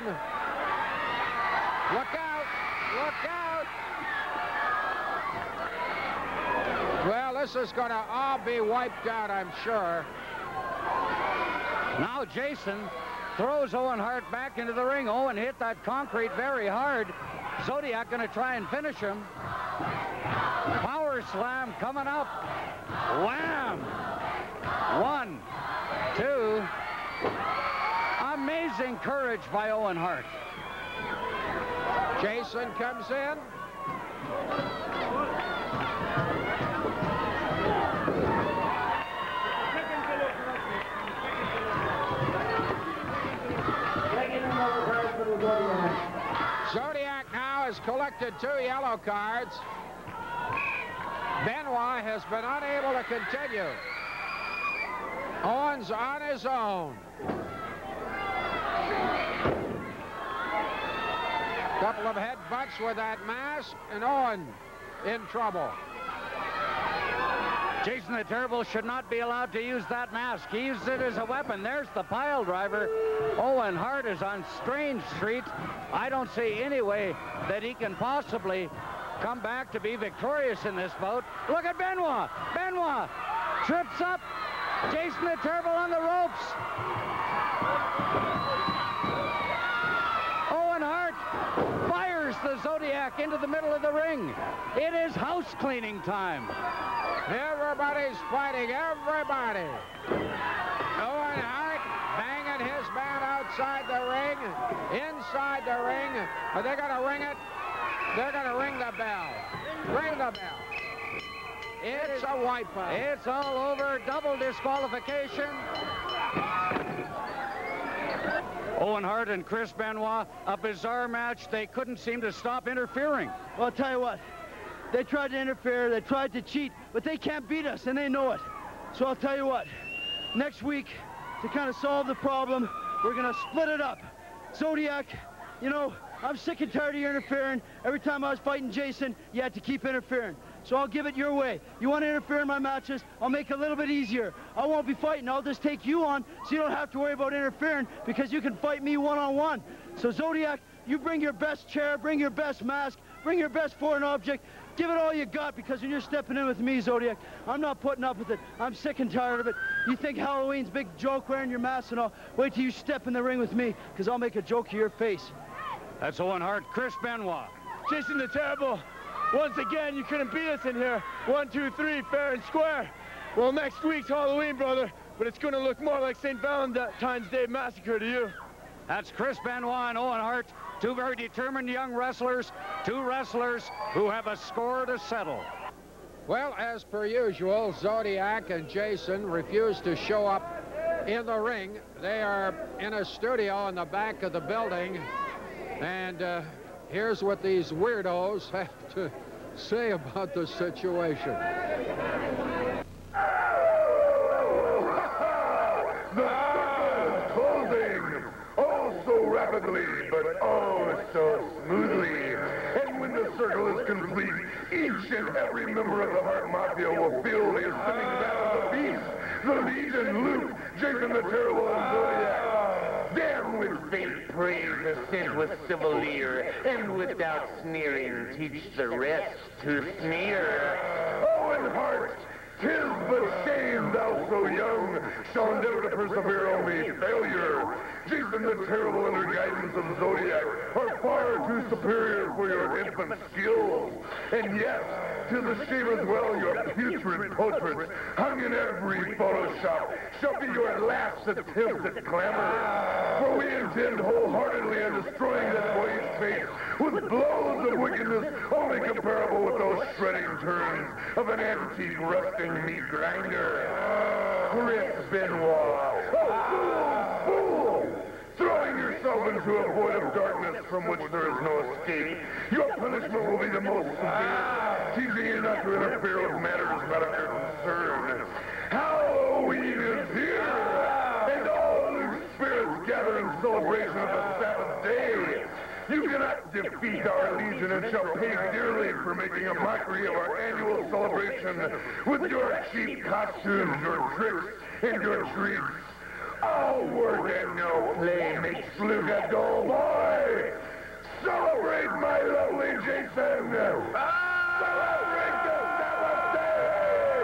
Look out! Look out! Well, this is going to all be wiped out, I'm sure. Now Jason throws Owen Hart back into the ring. Owen hit that concrete very hard. Zodiac going to try and finish him. Power slam coming up. Wham! 1, 2. Amazing courage by Owen Hart. Jason comes in. Zodiac now has collected 2 yellow cards. Benoit has been unable to continue. Owen's on his own. Couple of headbutts with that mask, and Owen in trouble. Jason the Terrible should not be allowed to use that mask. He used it as a weapon. There's the pile driver. Owen Hart is on Strange Street. I don't see any way that he can possibly come back to be victorious in this bout. Look at Benoit. Benoit trips up. Jason the Terrible on the ropes. Owen Hart fires the Zodiac into the middle of the ring. It is house cleaning time. Everybody's fighting, everybody. Owen Hart banging his man outside the ring, inside the ring. Are they going to ring it? They're going to ring the bell. Ring the bell. It's a wipeout. It's all over. Double disqualification. Owen Hart and Chris Benoit, a bizarre match. They couldn't seem to stop interfering. Well, I'll tell you what. They tried to interfere, they tried to cheat, but they can't beat us, and they know it. So I'll tell you what. Next week, to kind of solve the problem, we're going to split it up. Zodiac, you know, I'm sick and tired of you interfering. Every time I was fighting Jason, you had to keep interfering. So I'll give it your way. You want to interfere in my matches, I'll make it a little bit easier. I won't be fighting. I'll just take you on so you don't have to worry about interfering because you can fight me one-on-one. So Zodiac, you bring your best chair, bring your best mask, bring your best foreign object. Give it all you got, because when you're stepping in with me, Zodiac, I'm not putting up with it. I'm sick and tired of it. You think Halloween's big joke wearing your mask and all? Wait till you step in the ring with me, because I'll make a joke to your face. That's Owen Hart. Chris Benoit. Jason the Terrible, once again, you couldn't beat us in here. 1, 2, 3, fair and square. Well, next week's Halloween, brother, but it's going to look more like St. Valentine's Day Massacre to you. That's Chris Benoit and Owen Hart, 2 very determined young wrestlers, 2 wrestlers who have a score to settle. Well, as per usual, Zodiac and Jason refuse to show up in the ring. They are in a studio in the back of the building. And here's what these weirdos have to say about the situation. The circle is closing. Oh, so rapidly, but oh, so smoothly. And when the circle is complete, each and every member of the Hart Mafia will feel the ascending battle of the beast, the Legion, Luke, Jason the Terrible, and Zodiac. Damn with fate praise assent with civil leer, and without sneering teach the rest to sneer. Oh, and Hart, 'tis but shame thou so young shall endeavor to persevere only failure. Jason the Terrible under guidance of Zodiac are far too superior for your infant skills. And yet, to the shame as well, your putrid portraits hung in every Photoshop shall be your last attempt at glamour. For we intend wholeheartedly on destroying that boy's face with blows of wickedness only comparable with those shredding turns of an antique rusting meat grinder. Chris Benoit. Oh, fool! Throwing yourself into a void of darkness from which there is no escape. Your punishment will be the most severe, teaching you not to interfere with matters not of your concern. Halloween is here, and all the spirits gather in celebration of the Sabbath day. You cannot defeat our Legion and shall pay dearly for making a mockery of our annual celebration with your cheap costumes, your tricks, and your treats. All work and no play makes Luke a dull boy. Celebrate, my lovely Jason. Celebrate the Sabbath day.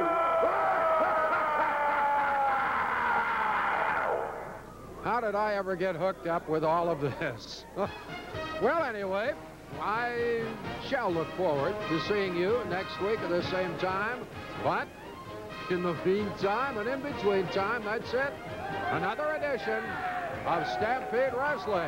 How did I ever get hooked up with all of this? Well, anyway, I shall look forward to seeing you next week at the same time. But in the meantime and in between time, that's it. Another edition of Stampede Wrestling.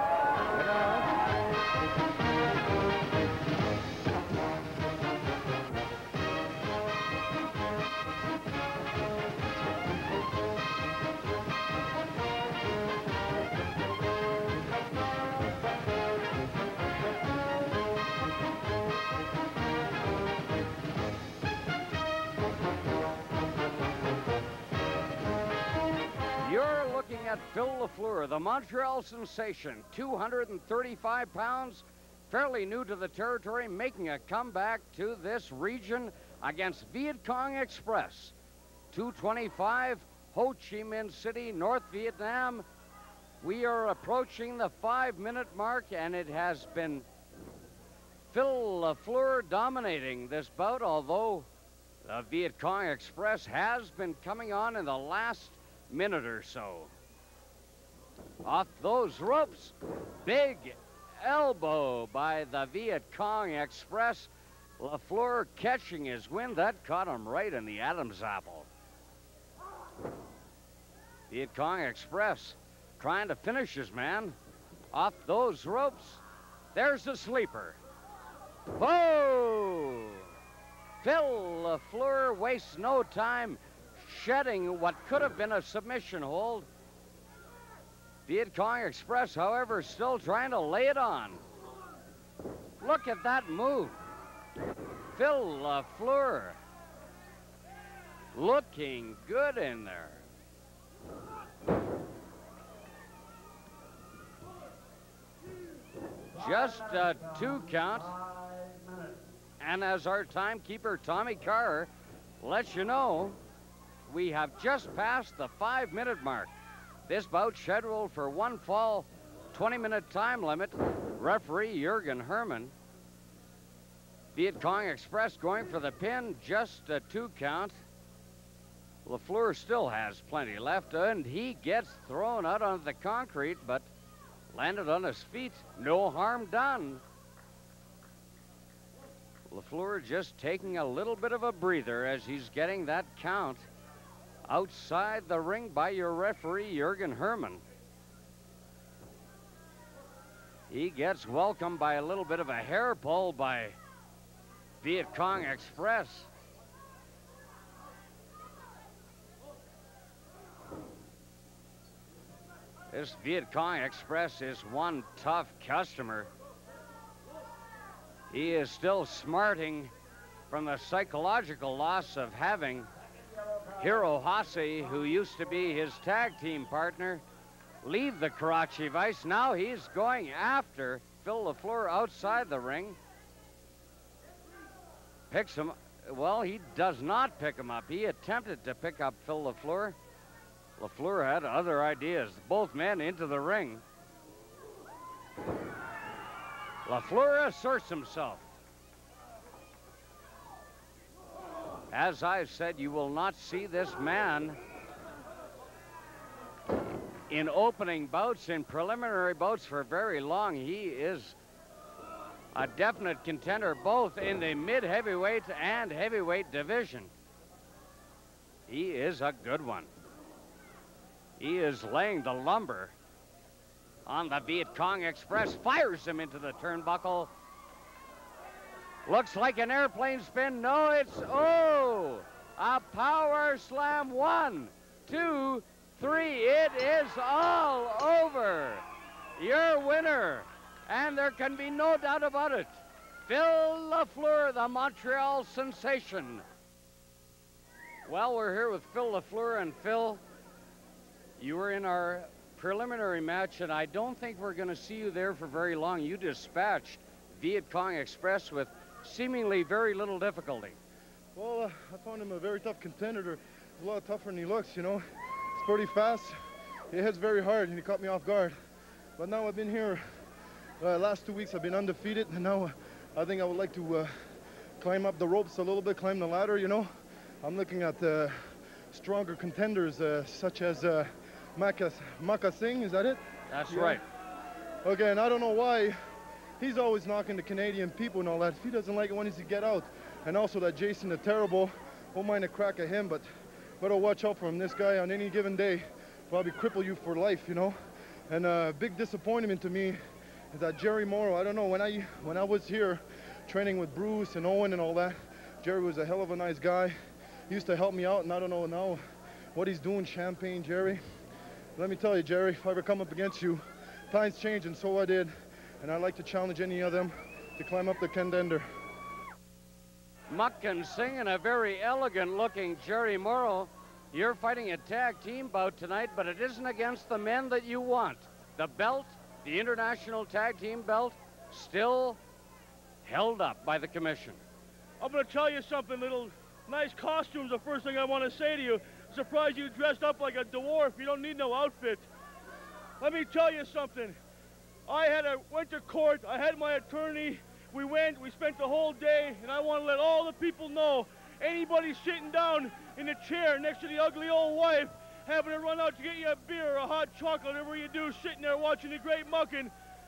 You're looking at Phil LaFleur, the Montreal sensation, 235 pounds, fairly new to the territory, making a comeback to this region against Viet Cong Express. 225, Ho Chi Minh City, North Vietnam. We are approaching the 5-minute mark, and it has been Phil LaFleur dominating this bout, although the Viet Cong Express has been coming on in the last minute or so. Off those ropes, big elbow by the Viet Cong Express. LaFleur catching his wind. That caught him right in the Adam's apple. Viet Cong Express trying to finish his man. Off those ropes, there's the sleeper. Whoa! Phil LaFleur wastes no time shedding what could have been a submission hold. Viet Cong Express, however, still trying to lay it on. Look at that move. Phil LaFleur looking good in there. Just a 2 count. And as our timekeeper, Tommy Carr, lets you know, we have just passed the 5-minute mark. This bout scheduled for one fall, 20-minute time limit. Referee Jürgen Herman. Viet Cong Express going for the pin, just a 2 count. LaFleur still has plenty left, and he gets thrown out onto the concrete, but landed on his feet. No harm done. LaFleur just taking a little bit of a breather as he's getting that count outside the ring by your referee, Jürgen Herman. He gets welcomed by a little bit of a hair pull by Viet Cong Express. This Viet Cong Express is one tough customer. He is still smarting from the psychological loss of having Hiro Hase, who used to be his tag team partner, leave the Karachi Vice. Now he's going after Phil LaFleur outside the ring. Picks him, well, he does not pick him up. He attempted to pick up Phil LaFleur. LaFleur had other ideas. Both men into the ring. LaFleur asserts himself. As I've said, you will not see this man in opening bouts, in preliminary bouts for very long. He is a definite contender both in the mid-heavyweight and heavyweight division. He is a good one. He is laying the lumber on the Viet Cong Express, fires him into the turnbuckle. Looks like an airplane spin. No, it's, oh, a power slam. 1, 2, 3. It is all over. Your winner, and there can be no doubt about it, Phil LaFleur, the Montreal sensation. Well, we're here with Phil LaFleur, and Phil, you were in our preliminary match, and I don't think we're going to see you there for very long. You dispatched Viet Cong Express with seemingly very little difficulty. Well, I found him a very tough contender. He's a lot tougher than he looks, you know. He's pretty fast. He hits very hard, and he caught me off guard. But now I've been here. Last 2 weeks I've been undefeated, and now I think I would like to climb up the ropes a little bit, climb the ladder, you know. I'm looking at stronger contenders such as Maka Singh, is that it? That's right. Okay, and I don't know why he's always knocking the Canadian people and all that. If he doesn't like it, when does he get out? And also that Jason the Terrible, won't mind a crack at him, but better watch out for him. This guy on any given day probably cripple you for life, you know. And a big disappointment to me is that Jerry Morrow. I don't know, when I was here training with Bruce and Owen and all that, Jerry was a hell of a nice guy. He used to help me out, and I don't know now what he's doing, Champagne Jerry. Let me tell you, Jerry, if I ever come up against you, times change, and so I did. And I'd like to challenge any of them to climb up the contender. Mukkan Singh and a very elegant-looking Jerry Morrow. You're fighting a tag team bout tonight, but it isn't against the men that you want. The belt, the international tag team belt, still held up by the commission. I'm going to tell you something, little nice costumes. The first thing I want to say to you, surprised you dressed up like a dwarf. You don't need no outfit. Let me tell you something. I went to court. I had my attorney. We spent the whole day, and I want to let all the people know, anybody sitting down in the chair next to the ugly old wife, having to run out to get you a beer or a hot chocolate, whatever you do, sitting there watching the great mucking.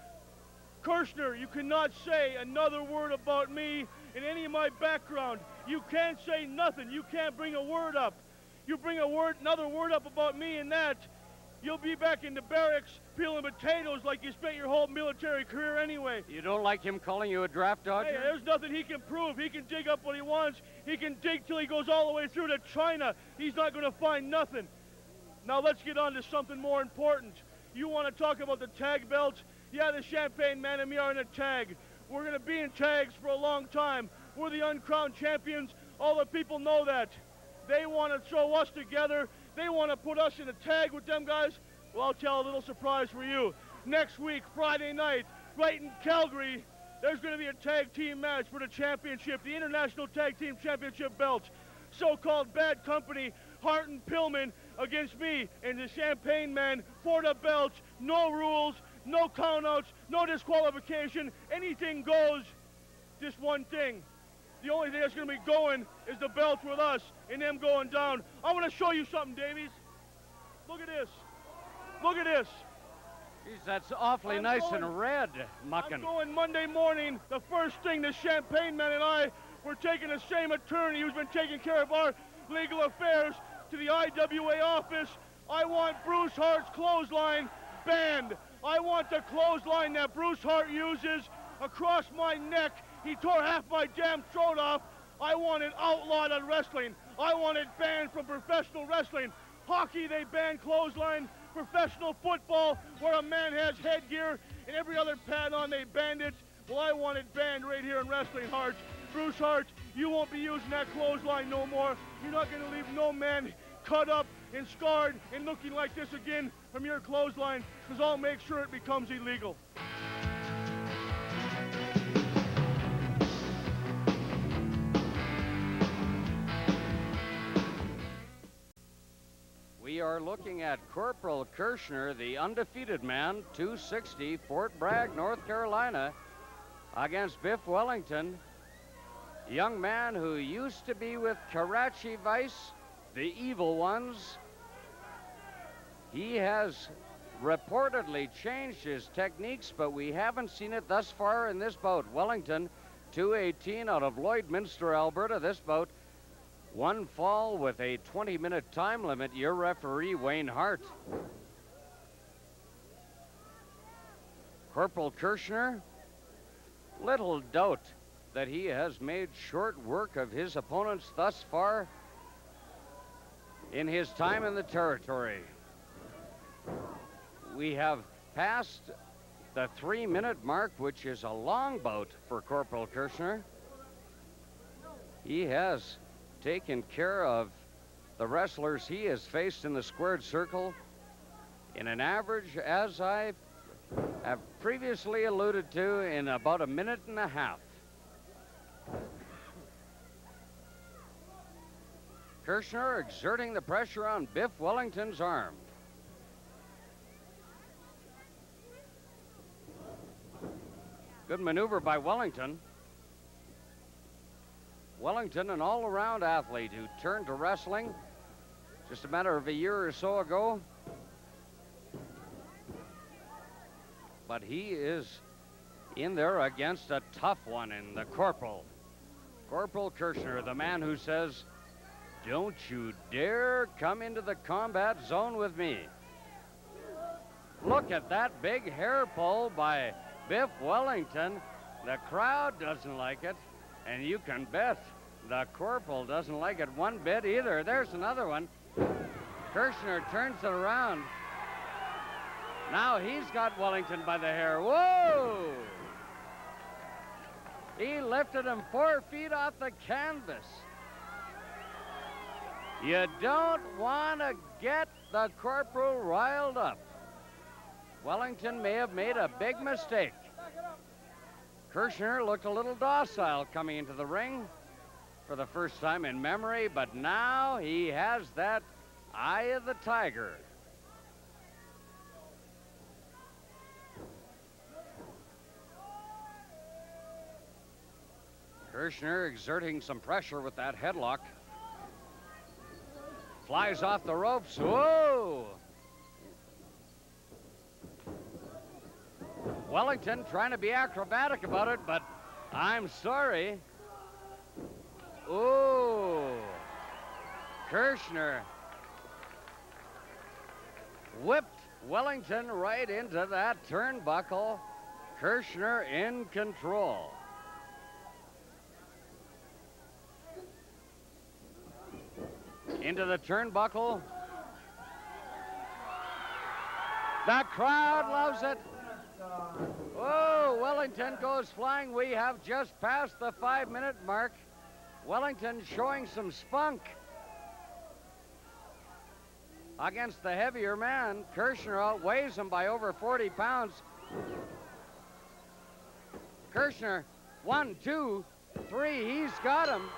Kirshner, you cannot say another word about me in any of my background. You can't say nothing. You can't bring a word up. You bring another word up about me and that, you'll be back in the barracks peeling potatoes like you spent your whole military career anyway. You don't like him calling you a draft dodger? Hey, there's nothing he can prove. He can dig up what he wants. He can dig till he goes all the way through to China. He's not going to find nothing. Now let's get on to something more important. You want to talk about the tag belts? Yeah, the Champagne Man and me are in a tag. We're going to be in tags for a long time. We're the uncrowned champions. All the people know that. They want to throw us together. They want to put us in a tag with them guys. Well, I'll tell a little surprise for you. Next week, Friday night, right in Calgary, there's going to be a tag team match for the championship, the International Tag Team Championship belts. So-called Bad Company, Hart and Pillman against me and the Champagne Man for the belts. No rules, no countouts, no disqualification. Anything goes. Just one thing. The only thing that's going to be going is the belts with us and them going down. I want to show you something, Davies. Look at this. Look at this. Geez, that's awfully nice and red, Mukkan. I'm going Monday morning. The first thing, the Champagne Man and I, we're taking the same attorney who's been taking care of our legal affairs to the IWA office. I want Bruce Hart's clothesline banned. I want the clothesline that Bruce Hart uses across my neck. He tore half my damn throat off. I want it outlawed on wrestling. I want it banned from professional wrestling. Hockey, they ban clothesline. professional football where a man has headgear and every other pad on they bandage. Well, I want it banned right here in Wrestling Hearts. Bruce Hart, you won't be using that clothesline no more. You're not going to leave no man cut up and scarred and looking like this again from your clothesline, because I'll make sure it becomes illegal. We are looking at Corporal Kirshner, the undefeated man, 260, Fort Bragg, North Carolina, against Biff Wellington, a young man who used to be with Karachi Vice, the evil ones. He has reportedly changed his techniques, but we haven't seen it thus far in this bout. Wellington, 218 out of Lloydminster, Alberta. This bout, one fall with a 20-minute time limit. Your referee, Wayne Hart. Corporal Kirshner, little doubt that he has made short work of his opponents thus far in his time in the territory. We have passed the 3-minute mark, which is a long bout for Corporal Kirshner. He has taken care of the wrestlers he has faced in the squared circle in an average, as I have previously alluded to, in about a minute and a half. Kirshner exerting the pressure on Biff Wellington's arm. Good maneuver by Wellington. Wellington, an all-around athlete who turned to wrestling just a matter of a year or so ago. But he is in there against a tough one in the Corporal. Corporal Kirshner, the man who says, "Don't you dare come into the combat zone with me." Look at that big hair pull by Biff Wellington. The crowd doesn't like it, and you can bet the Corporal doesn't like it one bit either. There's another one. Kirshner turns it around. Now he's got Wellington by the hair. Whoa! He lifted him 4 feet off the canvas. You don't want to get the Corporal riled up. Wellington may have made a big mistake. Kirshner looked a little docile coming into the ring for the first time in memory, but now he has that eye of the tiger. Kirshner exerting some pressure with that headlock. Flies off the ropes. Whoa! Wellington trying to be acrobatic about it, but I'm sorry. Ooh. Kirshner whipped Wellington right into that turnbuckle. Kirshner in control. Into the turnbuckle. The crowd loves it. Oh, Wellington goes flying. We have just passed the 5-minute mark. Wellington showing some spunk against the heavier man. Kirshner outweighs him by over 40 pounds. Kirshner, 1, 2, 3, he's got him.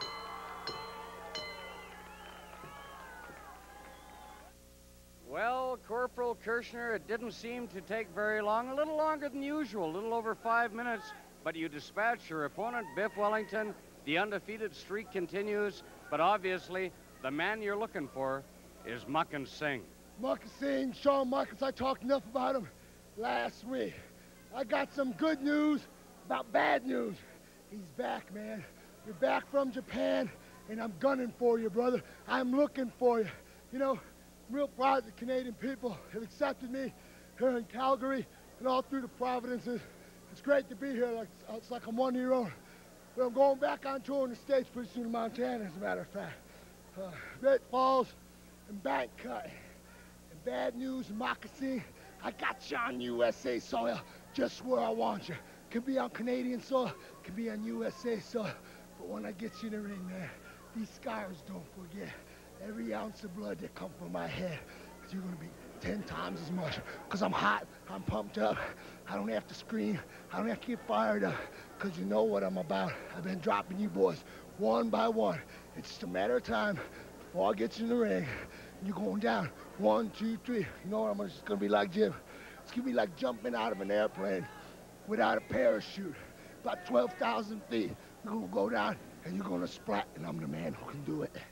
Well, Corporal Kirshner, it didn't seem to take very long, a little longer than usual, a little over 5 minutes, but you dispatched your opponent, Biff Wellington. The undefeated streak continues, but obviously the man you're looking for is Makhan Singh. Makhan Singh, Shawn Michaels, I talked enough about him last week. I got some good news about bad news. He's back, man. You're back from Japan, and I'm gunning for you, brother. I'm looking for you. You know, I'm real proud the Canadian people have accepted me here in Calgary and all through the provinces. It's great to be here. It's like I'm 1 year old. But I'm going back on tour in the States pretty soon in Montana, as a matter of fact. Great Falls and Bank Cut. And Bad news, Moccasin. I got you on USA soil, just where I want you. Could be on Canadian soil, could be on USA soil. But when I get you in the ring, man, these scars, don't forget. Every ounce of blood that come from my head, you're gonna be 10 times as much. Cause I'm hot, I'm pumped up. I don't have to scream, I don't have to get fired up. Cause you know what I'm about. I've been dropping you boys one by one. It's just a matter of time before I get you in the ring. You're going down, 1, 2, 3. You know what it's gonna be like, Jim? It's gonna be like jumping out of an airplane without a parachute, about 12,000 feet. You're gonna go down and you're gonna splat, and I'm the man who can do it.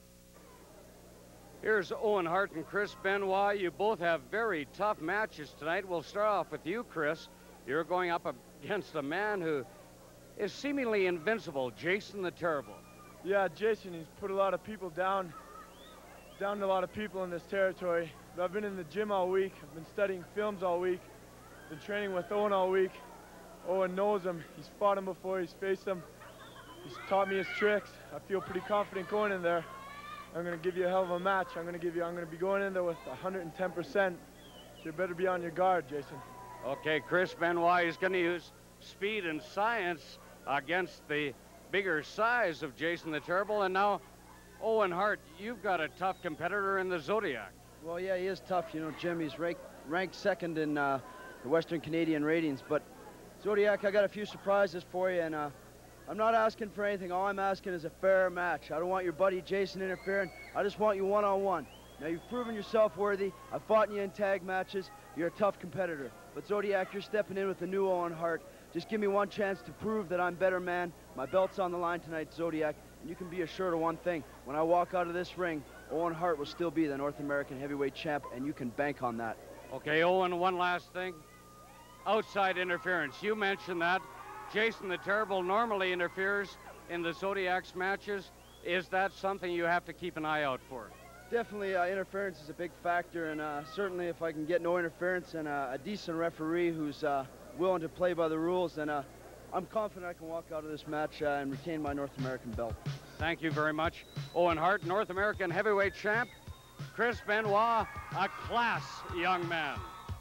Here's Owen Hart and Chris Benoit. You both have very tough matches tonight. We'll start off with you, Chris. You're going up against a man who is seemingly invincible, Jason the Terrible. Yeah, Jason, he's put a lot of people down to a lot of people in this territory. But I've been in the gym all week. I've been studying films all week. Been training with Owen all week. Owen knows him. He's fought him before. He's faced him. He's taught me his tricks. I feel pretty confident going in there. I'm going to give you a hell of a match. I'm going to be going in there with 110%. So you better be on your guard, Jason. Okay, Chris Benoit is going to use speed and science against the bigger size of Jason the Terrible. And now, Owen Hart, you've got a tough competitor in the Zodiac. Well, yeah, he is tough. You know, Jim, he's ranked second in the Western Canadian ratings. But, Zodiac, I got a few surprises for you, and I'm not asking for anything. All I'm asking is a fair match. I don't want your buddy Jason interfering. I just want you one-on-one. Now, you've proven yourself worthy. I've fought you in tag matches. You're a tough competitor. But, Zodiac, you're stepping in with the new Owen Hart. Just give me one chance to prove that I'm better man. My belt's on the line tonight, Zodiac. And you can be assured of one thing. When I walk out of this ring, Owen Hart will still be the North American heavyweight champ, and you can bank on that. Okay, Owen, one last thing. Outside interference. You mentioned that. Jason the Terrible normally interferes in the Zodiac's matches. Is that something you have to keep an eye out for? Definitely, interference is a big factor, and certainly if I can get no interference and a decent referee who's willing to play by the rules, then I'm confident I can walk out of this match and retain my North American belt. Thank you very much. Owen Hart, North American heavyweight champ. Chris Benoit, a class young man.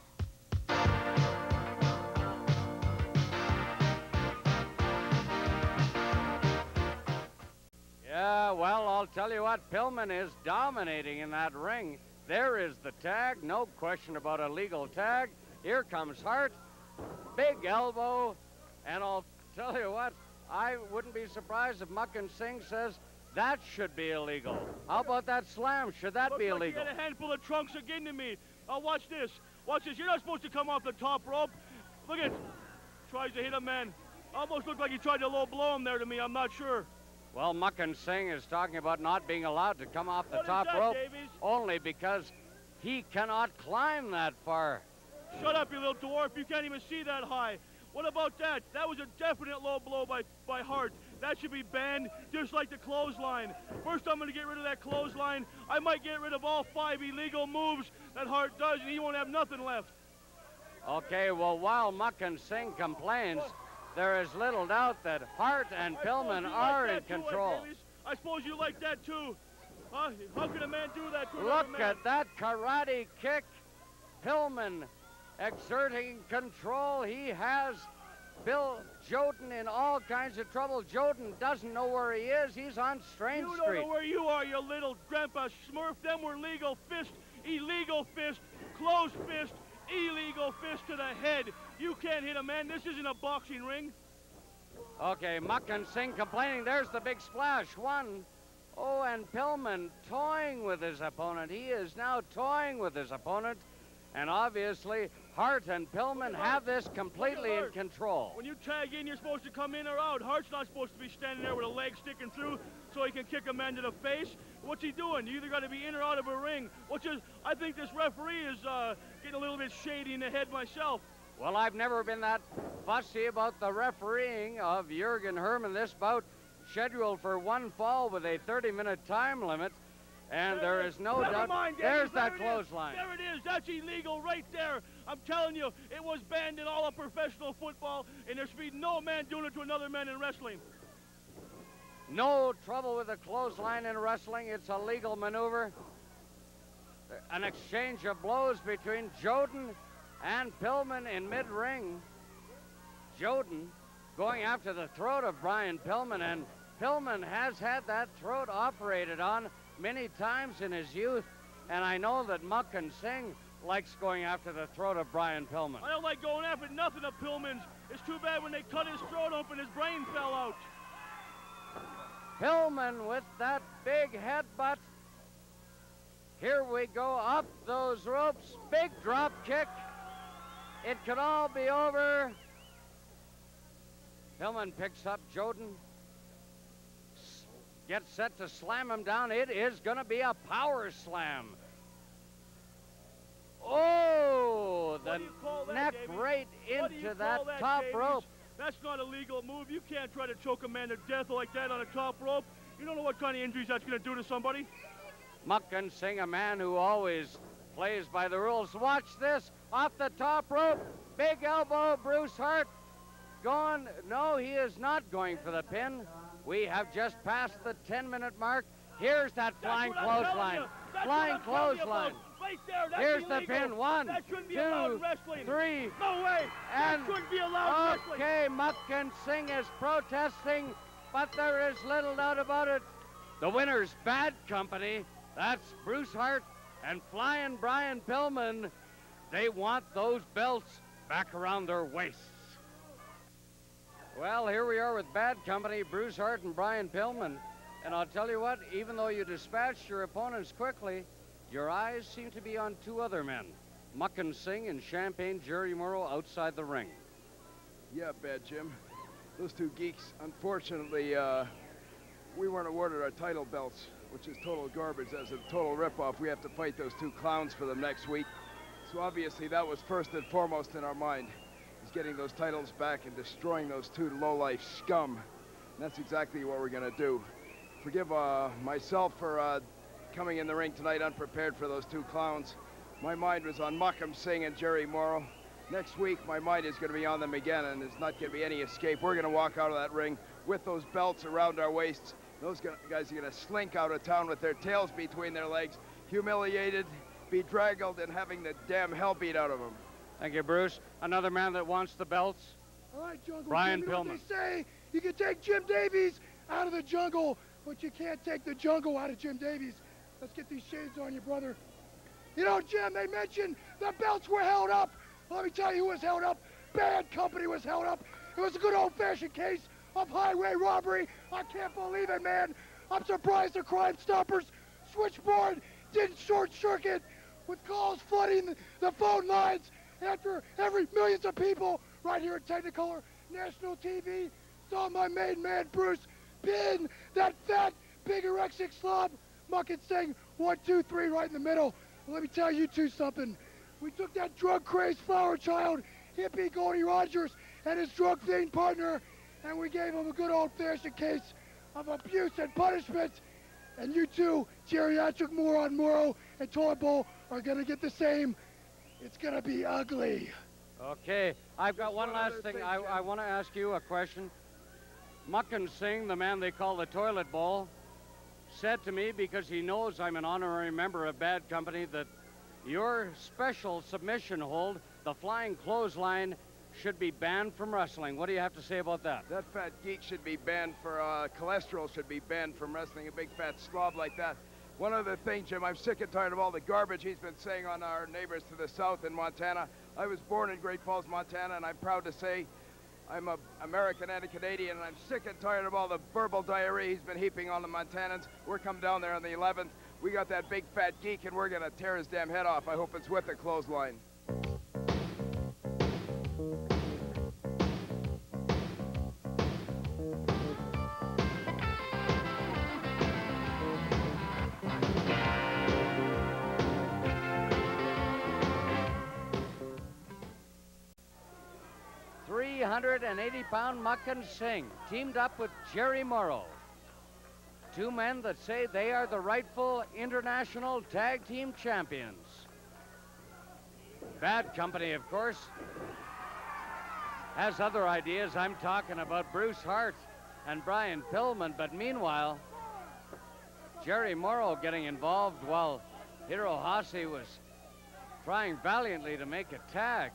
Yeah, well, I'll tell you what, Pillman is dominating in that ring. There is the tag, no question about a legal tag. Here comes Hart, big elbow, and I'll tell you what, I wouldn't be surprised if Mukkan Singh says that should be illegal. How about that slam? Should that be illegal? Looks like you got a handful of trunks again to me. Watch this. Watch this. You're not supposed to come off the top rope. Look at, tries to hit a man. Almost looked like he tried to low blow him there to me. I'm not sure. Well, Mukkan Singh is talking about not being allowed to come off the top rope only because he cannot climb that far. Shut up, you little dwarf. You can't even see that high. What about that? That was a definite low blow by Hart. That should be banned, just like the clothesline. First, I'm going to get rid of that clothesline. I might get rid of all 5 illegal moves that Hart does, and he won't have nothing left. Okay, well, while Mukkan Singh complains, there is little doubt that Hart and Pillman are in control. I suppose you like that, too. Huh? How can a man do that to Look another man? at that karate kick. Pillman exerting control. He has Bill Joden in all kinds of trouble. Joden doesn't know where he is. He's on Strain Street. You don't know where you are, you little grandpa Smurf. Them were legal fist, illegal fist, closed fist, illegal fist to the head. You can't hit a man. This isn't a boxing ring. Okay, Mukkan Singh complaining. There's the big splash. One. Oh, and Pillman toying with his opponent. He is now toying with his opponent. And obviously, Hart and Pillman have this completely in control. When you tag in, you're supposed to come in or out. Hart's not supposed to be standing there with a leg sticking through so he can kick a man to the face. What's he doing? You either got to be in or out of a ring. I think this referee is getting a little bit shady in the head myself. Well, I've never been that fussy about the refereeing of Jürgen Hermann. This bout scheduled for one fall with a 30-minute time limit. And there is no doubt. There's that clothesline. There it is. That's illegal right there. I'm telling you, it was banned in all of professional football, and there should be no man doing it to another man in wrestling. No trouble with the clothesline in wrestling. It's a legal maneuver. An exchange of blows between Joden and Pillman in mid-ring. Joden going after the throat of Brian Pillman, and Pillman has had that throat operated on many times in his youth, and I know that Makhan Singh likes going after the throat of Brian Pillman. I don't like going after nothing of Pillman's. It's too bad when they cut his throat open, his brain fell out. Pillman with that big headbutt. Here we go up those ropes. Big drop kick. It could all be over. Pillman picks up Joden. Gets set to slam him down. It is going to be a power slam. Oh, the neck right into that top rope. That's not a legal move. You can't try to choke a man to death like that on a top rope. You don't know what kind of injuries that's going to do to somebody. Makhan Singh, a man who always plays by the rules. Watch this, off the top rope. Big elbow, Bruce Hart. Going, no, he is not going for the pin. We have just passed the 10-minute mark. Here's that flying clothesline. Flying clothesline. Right there, that's here's illegal. the pin. 1, that shouldn't be 2, allowed wrestling. 3. No way. And that shouldn't be allowed wrestling. Okay, Makhan Singh is protesting, but there is little doubt about it. The winner's Bad Company. That's Bruce Hart and Flying Brian Pillman. They want those belts back around their waists. Well, here we are with Bad Company, Bruce Hart and Brian Pillman. And I'll tell you what, even though you dispatched your opponents quickly, your eyes seem to be on two other men, Makhan Singh and Champagne Jerry Morrow outside the ring. Yeah, Bad Jim. Those two geeks, unfortunately, we weren't awarded our title belts, which is total garbage. As a total ripoff, we have to fight those two clowns for them next week. So obviously that was first and foremost in our mind, is getting those titles back and destroying those two low-life scum. And that's exactly what we're gonna do. Forgive myself for coming in the ring tonight unprepared for those two clowns. My mind was on Makhan Singh and Jerry Morrow. Next week, my mind is gonna be on them again, and there's not gonna be any escape. We're gonna walk out of that ring with those belts around our waists. Those guys are gonna slink out of town with their tails between their legs, humiliated, bedraggled, and having the damn hell beat out of them. Thank you, Bruce. Another man that wants the belts. All right, Jungle. Brian Jim, you know Pillman. what they say, you can take Jim Davies out of the jungle, but you can't take the jungle out of Jim Davies. Let's get these shades on you, brother. You know, Jim, they mentioned the belts were held up. Let me tell you who was held up. Bad Company was held up. It was a good old-fashioned case of highway robbery. I can't believe it, man. I'm surprised the Crime Stoppers switchboard didn't short circuit with calls flooding the phone lines after every millions of people right here at Technicolor National TV saw my main man Bruce pin that fat big erection slob. Makhan Singh 1, 2, 3 right in the middle. Well, let me tell you two something. We took that drug-crazed flower child, hippie Goldie Rogers, and his drug fiend partner, and we gave him a good old-fashioned case of abuse and punishment. And you two, geriatric moron Morrow and Toy Bowl, are gonna get the same. It's gonna be ugly. Okay, I've got one last thing. I want to ask you a question. Makhan Singh, the man they call the Toilet Bowl, said to me, because he knows I'm an honorary member of Bad Company, that your special submission hold, the flying clothesline, should be banned from wrestling. What do you have to say about that? That fat geek should be banned for, cholesterol should be banned from wrestling, a big fat slob like that. One other thing, Jim, I'm sick and tired of all the garbage he's been saying on our neighbors to the south in Montana. I was born in Great Falls, Montana, and I'm proud to say I'm an American and a Canadian, and I'm sick and tired of all the verbal diarrhea he's been heaping on the Montanans. We're coming down there on the 11th. We got that big fat geek, and we're going to tear his damn head off. I hope it's with a clothesline. £380 Makhan Singh teamed up with Jerry Morrow. Two men that say they are the rightful international tag team champions. Bad Company, of course, has other ideas. I'm talking about Bruce Hart and Brian Pillman, but meanwhile, Jerry Morrow getting involved while Hiro Hase was trying valiantly to make a tag.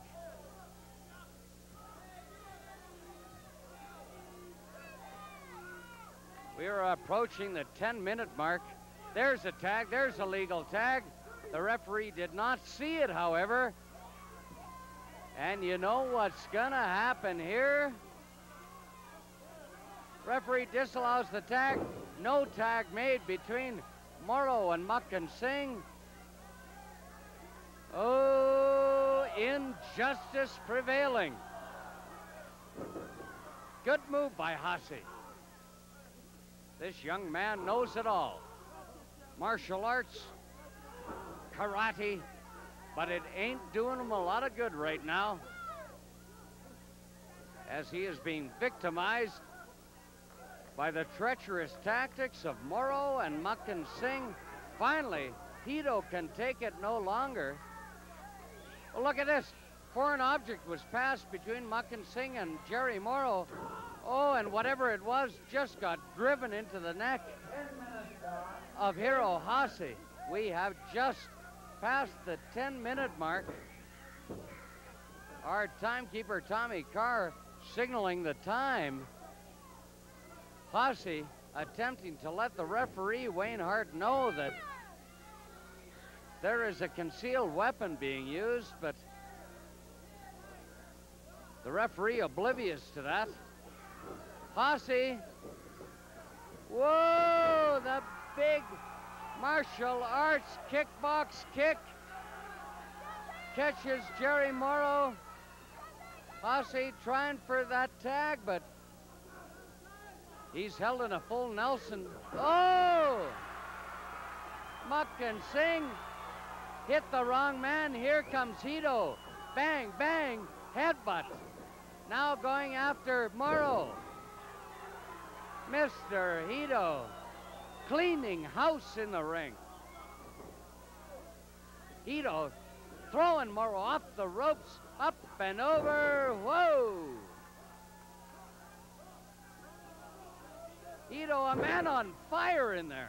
We are approaching the 10-minute mark. There's a tag, there's a legal tag. The referee did not see it, however. And you know what's gonna happen here? Referee disallows the tag. No tag made between Morrow and Makhan Singh. Oh, injustice prevailing. Good move by Hase. This young man knows it all. Martial arts, karate, but it ain't doing him a lot of good right now, as he is being victimized by the treacherous tactics of Morrow and Makhan Singh. Finally, Hito can take it no longer. Well, look at this. Foreign object was passed between Makhan Singh and Jerry Morrow. Oh, and whatever it was just got driven into the neck of Hiro Hase. We have just passed the 10-minute mark. Our timekeeper, Tommy Carr, signaling the time. Hase attempting to let the referee, Wayne Hart, know that there is a concealed weapon being used, but the referee oblivious to that. Hase, whoa, the big martial arts kickbox kick catches Jerry Morrow. Hase trying for that tag, but he's held in a full Nelson. Oh! Makhan Singh hit the wrong man. Here comes Hito. Bang, bang, headbutt. Now going after Morrow. Mr. Hito cleaning house in the ring. Hito throwing Morrow off the ropes, up and over. Whoa! Hito, a man on fire in there.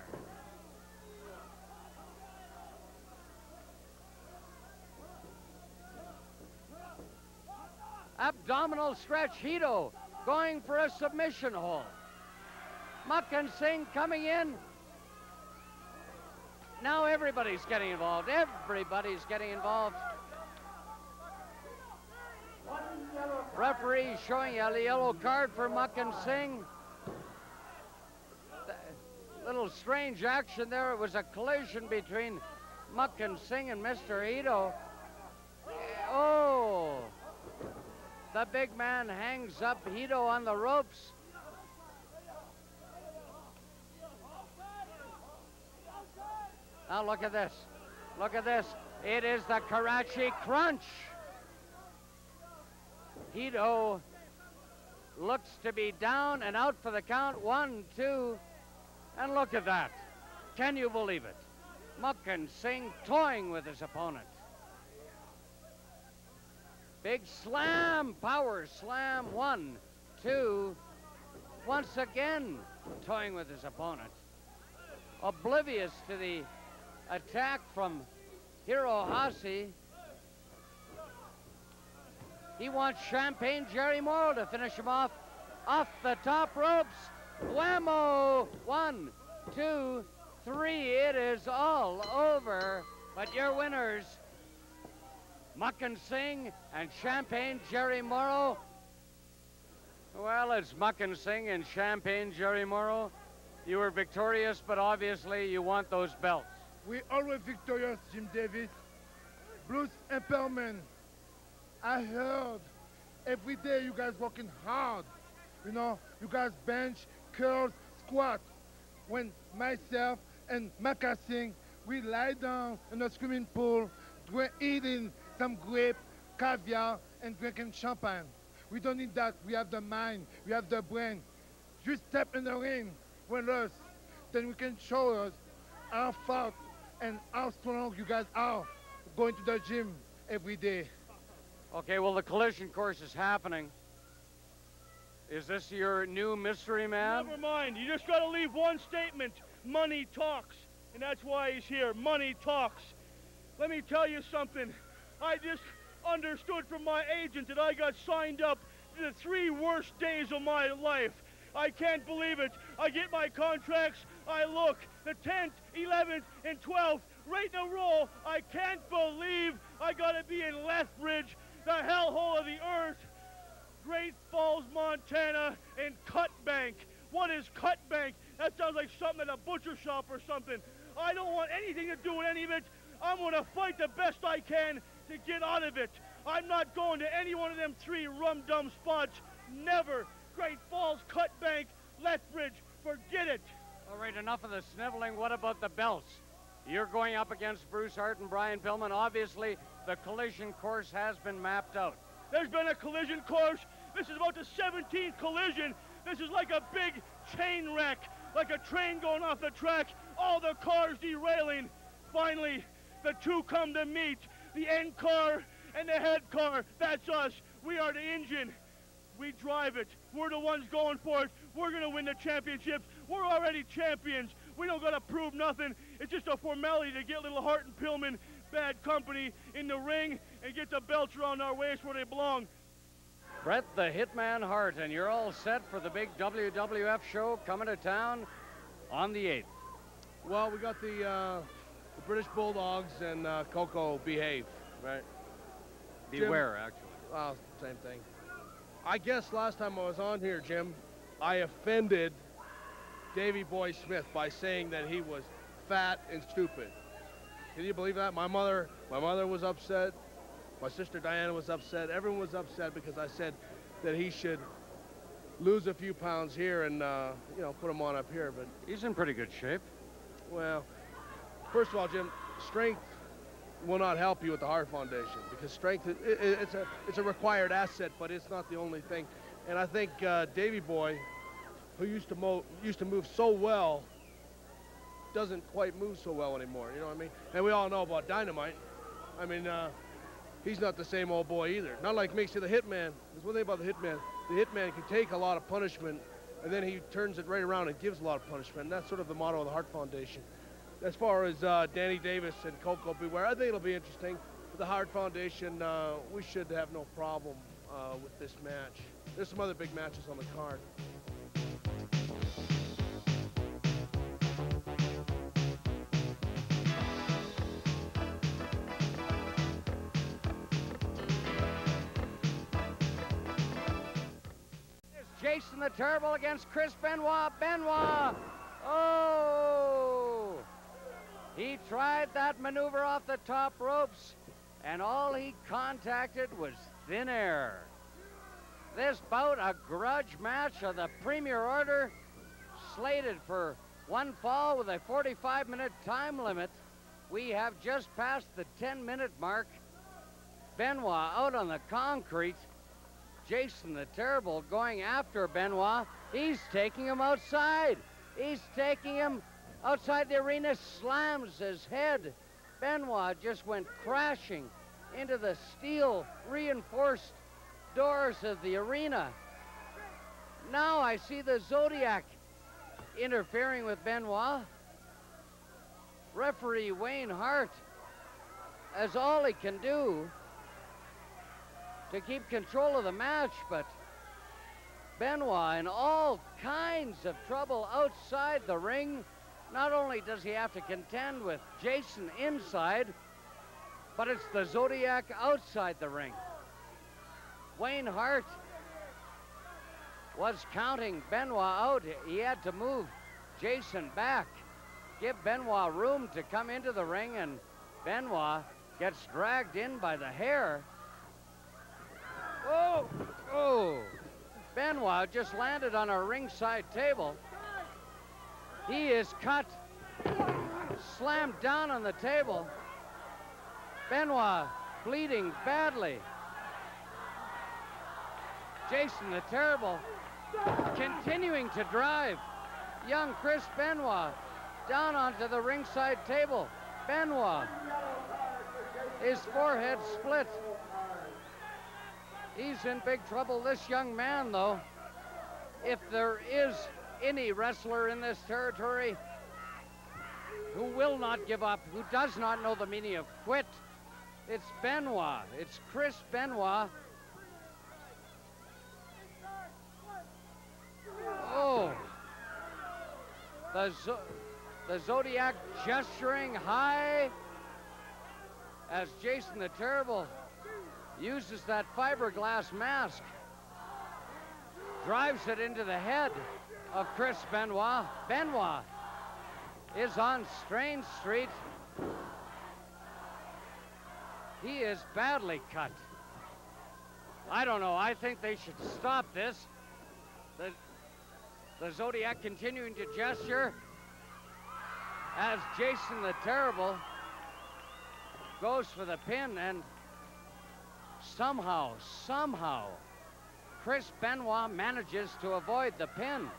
Abdominal stretch, Hito going for a submission hold. Makhan Singh coming in. Now everybody's getting involved. Everybody's getting involved. Referee showing a yellow card for Makhan Singh. Little strange action there. It was a collision between Makhan Singh and Mr. Hito. Oh! The big man hangs up Hito on the ropes. Now look at this. Look at this. It is the Karachi Crunch. Hito looks to be down and out for the count. 1, 2, and look at that. Can you believe it? Makhan Singh toying with his opponent. Big slam, power slam. 1, 2, once again toying with his opponent. Oblivious to the attack from Hiro Hase. He wants Champagne Jerry Morrow to finish him off the top ropes. Whammo! 1, 2, 3. It is all over. But your winners, Makhan Singh and Champagne Jerry Morrow. Well, it's Makhan Singh and Champagne Jerry Morrow. You were victorious, but obviously you want those belts. We always victorious, Jim Davis. Bruce Impelman, I heard every day you guys working hard. You know, you guys bench, curls, squat. When myself and Makhan Singh, we lie down in the swimming pool, eating some grape, caviar, and drinking champagne. We don't need that. We have the mind, we have the brain. Just step in the ring with us, then we can show us how fast and how strong you guys are going to the gym every day. Okay, well, the collision course is happening. Is this your new mystery man? Never mind. You just got to leave one statement. Money talks. And that's why he's here. Money talks. let me tell you something. I just understood from my agent that I got signed up to the 3 worst days of my life. I can't believe it. I get my contracts, I look, the 10th, 11th, and 12th, right in a row. I can't believe I gotta be in Lethbridge, the hellhole of the earth, Great Falls, Montana, and Cutbank. What is Cutbank? That sounds like something at a butcher shop or something. I don't want anything to do with any of it. I'm gonna fight the best I can to get out of it. I'm not going to any one of them 3 rum-dum spots. Never. Great Falls, Cutbank, Lethbridge, forget it. All right, enough of the sniveling. What about the belts? You're going up against Bruce Hart and Brian Pillman. Obviously, the collision course has been mapped out. There's been a collision course. This is about the 17th collision. This is like a big chain wreck, like a train going off the track, all the cars derailing. Finally, the 2 come to meet, the end car and the head car. That's us. We are the engine. We drive it. We're the ones going for it. We're going to win the championships. We're already champions. We don't got to prove nothing. It's just a formality to get little Hart and Pillman, bad company, in the ring and get the belts around our waist where they belong. Bret the Hitman Hart, and you're all set for the big WWF show coming to town on the 8th. Well, we got the British Bulldogs and Coco Behave, right? Beware, actually. Well, same thing. I guess last time I was on here, Jim, I offended Davey Boy Smith by saying that he was fat and stupid. Can you believe that? My mother was upset. My sister Diana was upset. Everyone was upset because I said that he should lose a few pounds here and, you know, put him on up here. But he's in pretty good shape. Well, first of all, Jim, strength will not help you with the Hart Foundation because strength, it's a required asset, but it's not the only thing. And I think Davey Boy, who used to move so well, doesn't quite move so well anymore, you know what I mean? And we all know about Dynamite. I mean, he's not the same old boy either. Not like me. See, the Hitman, there's one thing about the Hitman. The Hitman can take a lot of punishment, and then he turns it right around and gives a lot of punishment. And that's sort of the motto of the Hart Foundation. As far as Danny Davis and Coco Beware, I think it'll be interesting. For the Hart Foundation, we should have no problem with this match. There's some other big matches on the card. Jason the Terrible against Chris Benoit. Benoit! Oh! He tried that maneuver off the top ropes, and all he contacted was thin air. This bout, a grudge match of the Premier Order, slated for one fall with a 45-minute time limit. We have just passed the 10-minute mark. Benoit out on the concrete. Jason the Terrible going after Benoit. He's taking him outside. He's taking him outside the arena, slams his head. Benoit just went crashing into the steel reinforced doors of the arena. Now I see the Zodiac interfering with Benoit. Referee Wayne Hart has all he can do to keep control of the match, but Benoit in all kinds of trouble outside the ring. Not only does he have to contend with Jason inside, but it's the Zodiac outside the ring. Wayne Hart was counting Benoit out. He had to move Jason back, give Benoit room to come into the ring, and Benoit gets dragged in by the hair. Oh, oh. Benoit just landed on a ringside table. He is cut, slammed down on the table. Benoit bleeding badly. Jason the Terrible continuing to drive young Chris Benoit down onto the ringside table. Benoit, his forehead split. He's in big trouble. This young man, though, if there is any wrestler in this territory who will not give up, who does not know the meaning of quit. It's Benoit. It's Chris Benoit. Oh. The Zodiac gesturing high as Jason the Terrible uses that fiberglass mask. Drives it into the head of Chris Benoit. Benoit is on Strange Street. He is badly cut. I don't know. I think they should stop this. The Zodiac continuing to gesture as Jason the Terrible goes for the pin, and somehow, Chris Benoit manages to avoid the pin.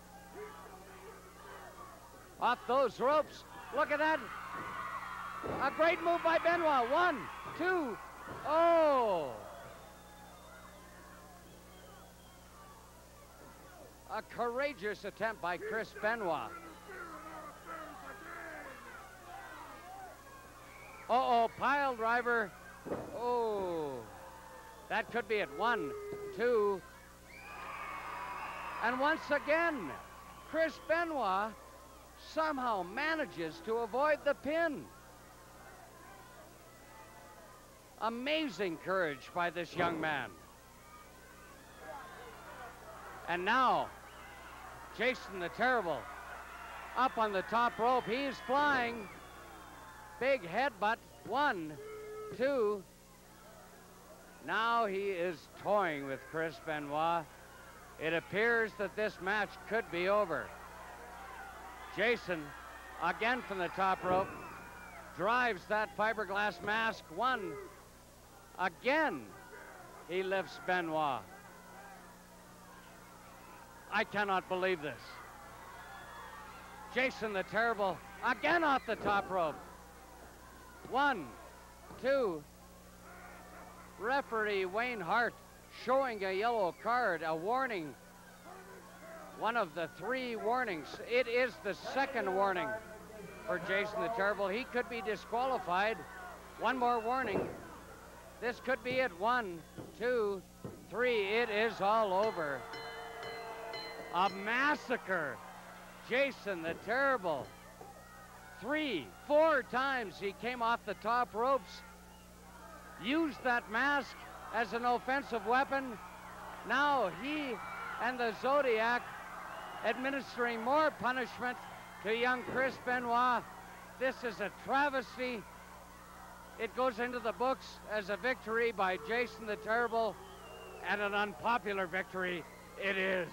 Off those ropes. Look at that. A great move by Benoit. 1, 2, oh. A courageous attempt by Chris Benoit. Uh-oh, pile driver. Oh, that could be it. 1, 2. And once again, Chris Benoit somehow manages to avoid the pin. Amazing courage by this young man. And now, Jason the Terrible up on the top rope. He's flying. Big headbutt. 1, 2. Now he is toying with Chris Benoit. It appears that this match could be over. Jason, again from the top rope, drives that fiberglass mask. 1. Again, he lifts Benoit. I cannot believe this. Jason the Terrible, again off the top rope. 1, 2. Referee Wayne Hart showing a yellow card, a warning. One of the 3 warnings. It is the second warning for Jason the Terrible. He could be disqualified. 1 more warning. This could be it. 1, 2, 3. It is all over. A massacre. Jason the Terrible. 3, 4 times he came off the top ropes. Used that mask as an offensive weapon. Now he and the Zodiac administering more punishment to young Chris Benoit. This is a travesty. It goes into the books as a victory by Jason the Terrible, and an unpopular victory it is.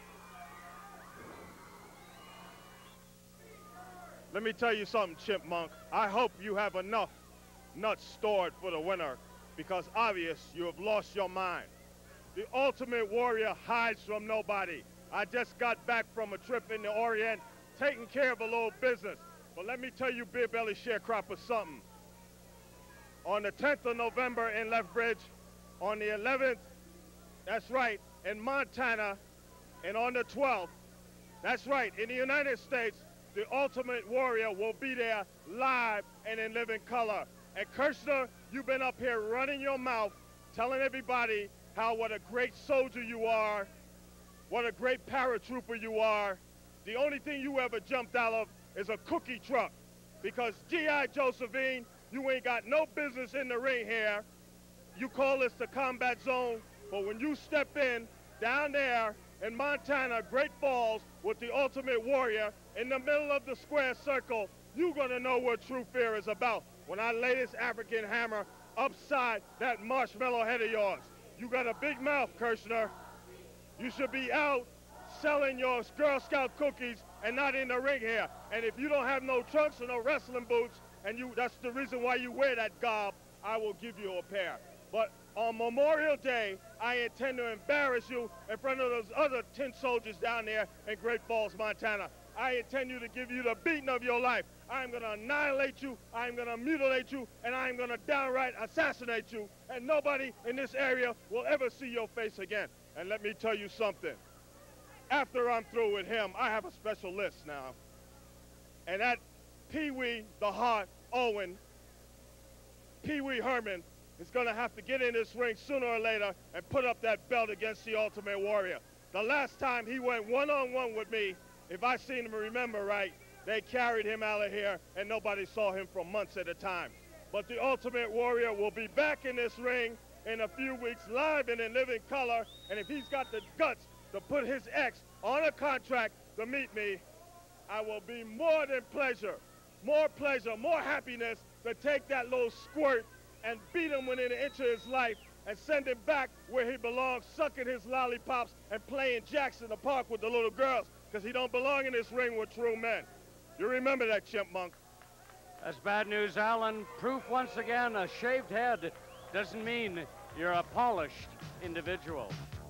Let me tell you something, Chipmunk. I hope you have enough nuts stored for the winner, because obvious you have lost your mind. The Ultimate Warrior hides from nobody. I just got back from a trip in the Orient, taking care of a little business. But let me tell you, Beer Belly Sharecropper, something. On the 10th of November in Lethbridge, on the 11th, that's right, in Montana, and on the 12th, that's right, in the United States, the Ultimate Warrior will be there live and in living color. And Kirshner, you've been up here running your mouth, telling everybody what a great soldier you are, what a great paratrooper you are. The only thing you ever jumped out of is a cookie truck, because G.I. Josephine, you ain't got no business in the ring here. You call this the combat zone, but when you step in down there in Montana, Great Falls, with the Ultimate Warrior in the middle of the square circle, you're gonna know what true fear is about when I lay this African hammer upside that marshmallow head of yours. You got a big mouth, Kirshner. You should be out selling your Girl Scout cookies and not in the ring here. And if you don't have no trunks or no wrestling boots, and that's the reason why you wear that garb, I will give you a pair. But on Memorial Day, I intend to embarrass you in front of those other 10 soldiers down there in Great Falls, Montana. I intend to give you the beating of your life. I'm going to annihilate you, I'm going to mutilate you, and I'm going to downright assassinate you. And nobody in this area will ever see your face again. And let me tell you something. After I'm through with him, I have a special list now. And that Pee Wee the Heart Owen, Pee Wee Herman, is going to have to get in this ring sooner or later and put up that belt against the Ultimate Warrior. The last time he went one-on-one with me, if I seem to remember right, they carried him out of here and nobody saw him for months at a time. But the Ultimate Warrior will be back in this ring in a few weeks, live and in living color, and if he's got the guts to put his ex on a contract to meet me, I will be more than pleasure, more happiness to take that little squirt and beat him within an inch of his life and send him back where he belongs, sucking his lollipops and playing jacks in the park with the little girls, because he don't belong in this ring with true men. You remember that, Chipmunk? That's bad news, Alan. Proof once again, a shaved head doesn't mean you're a polished individual.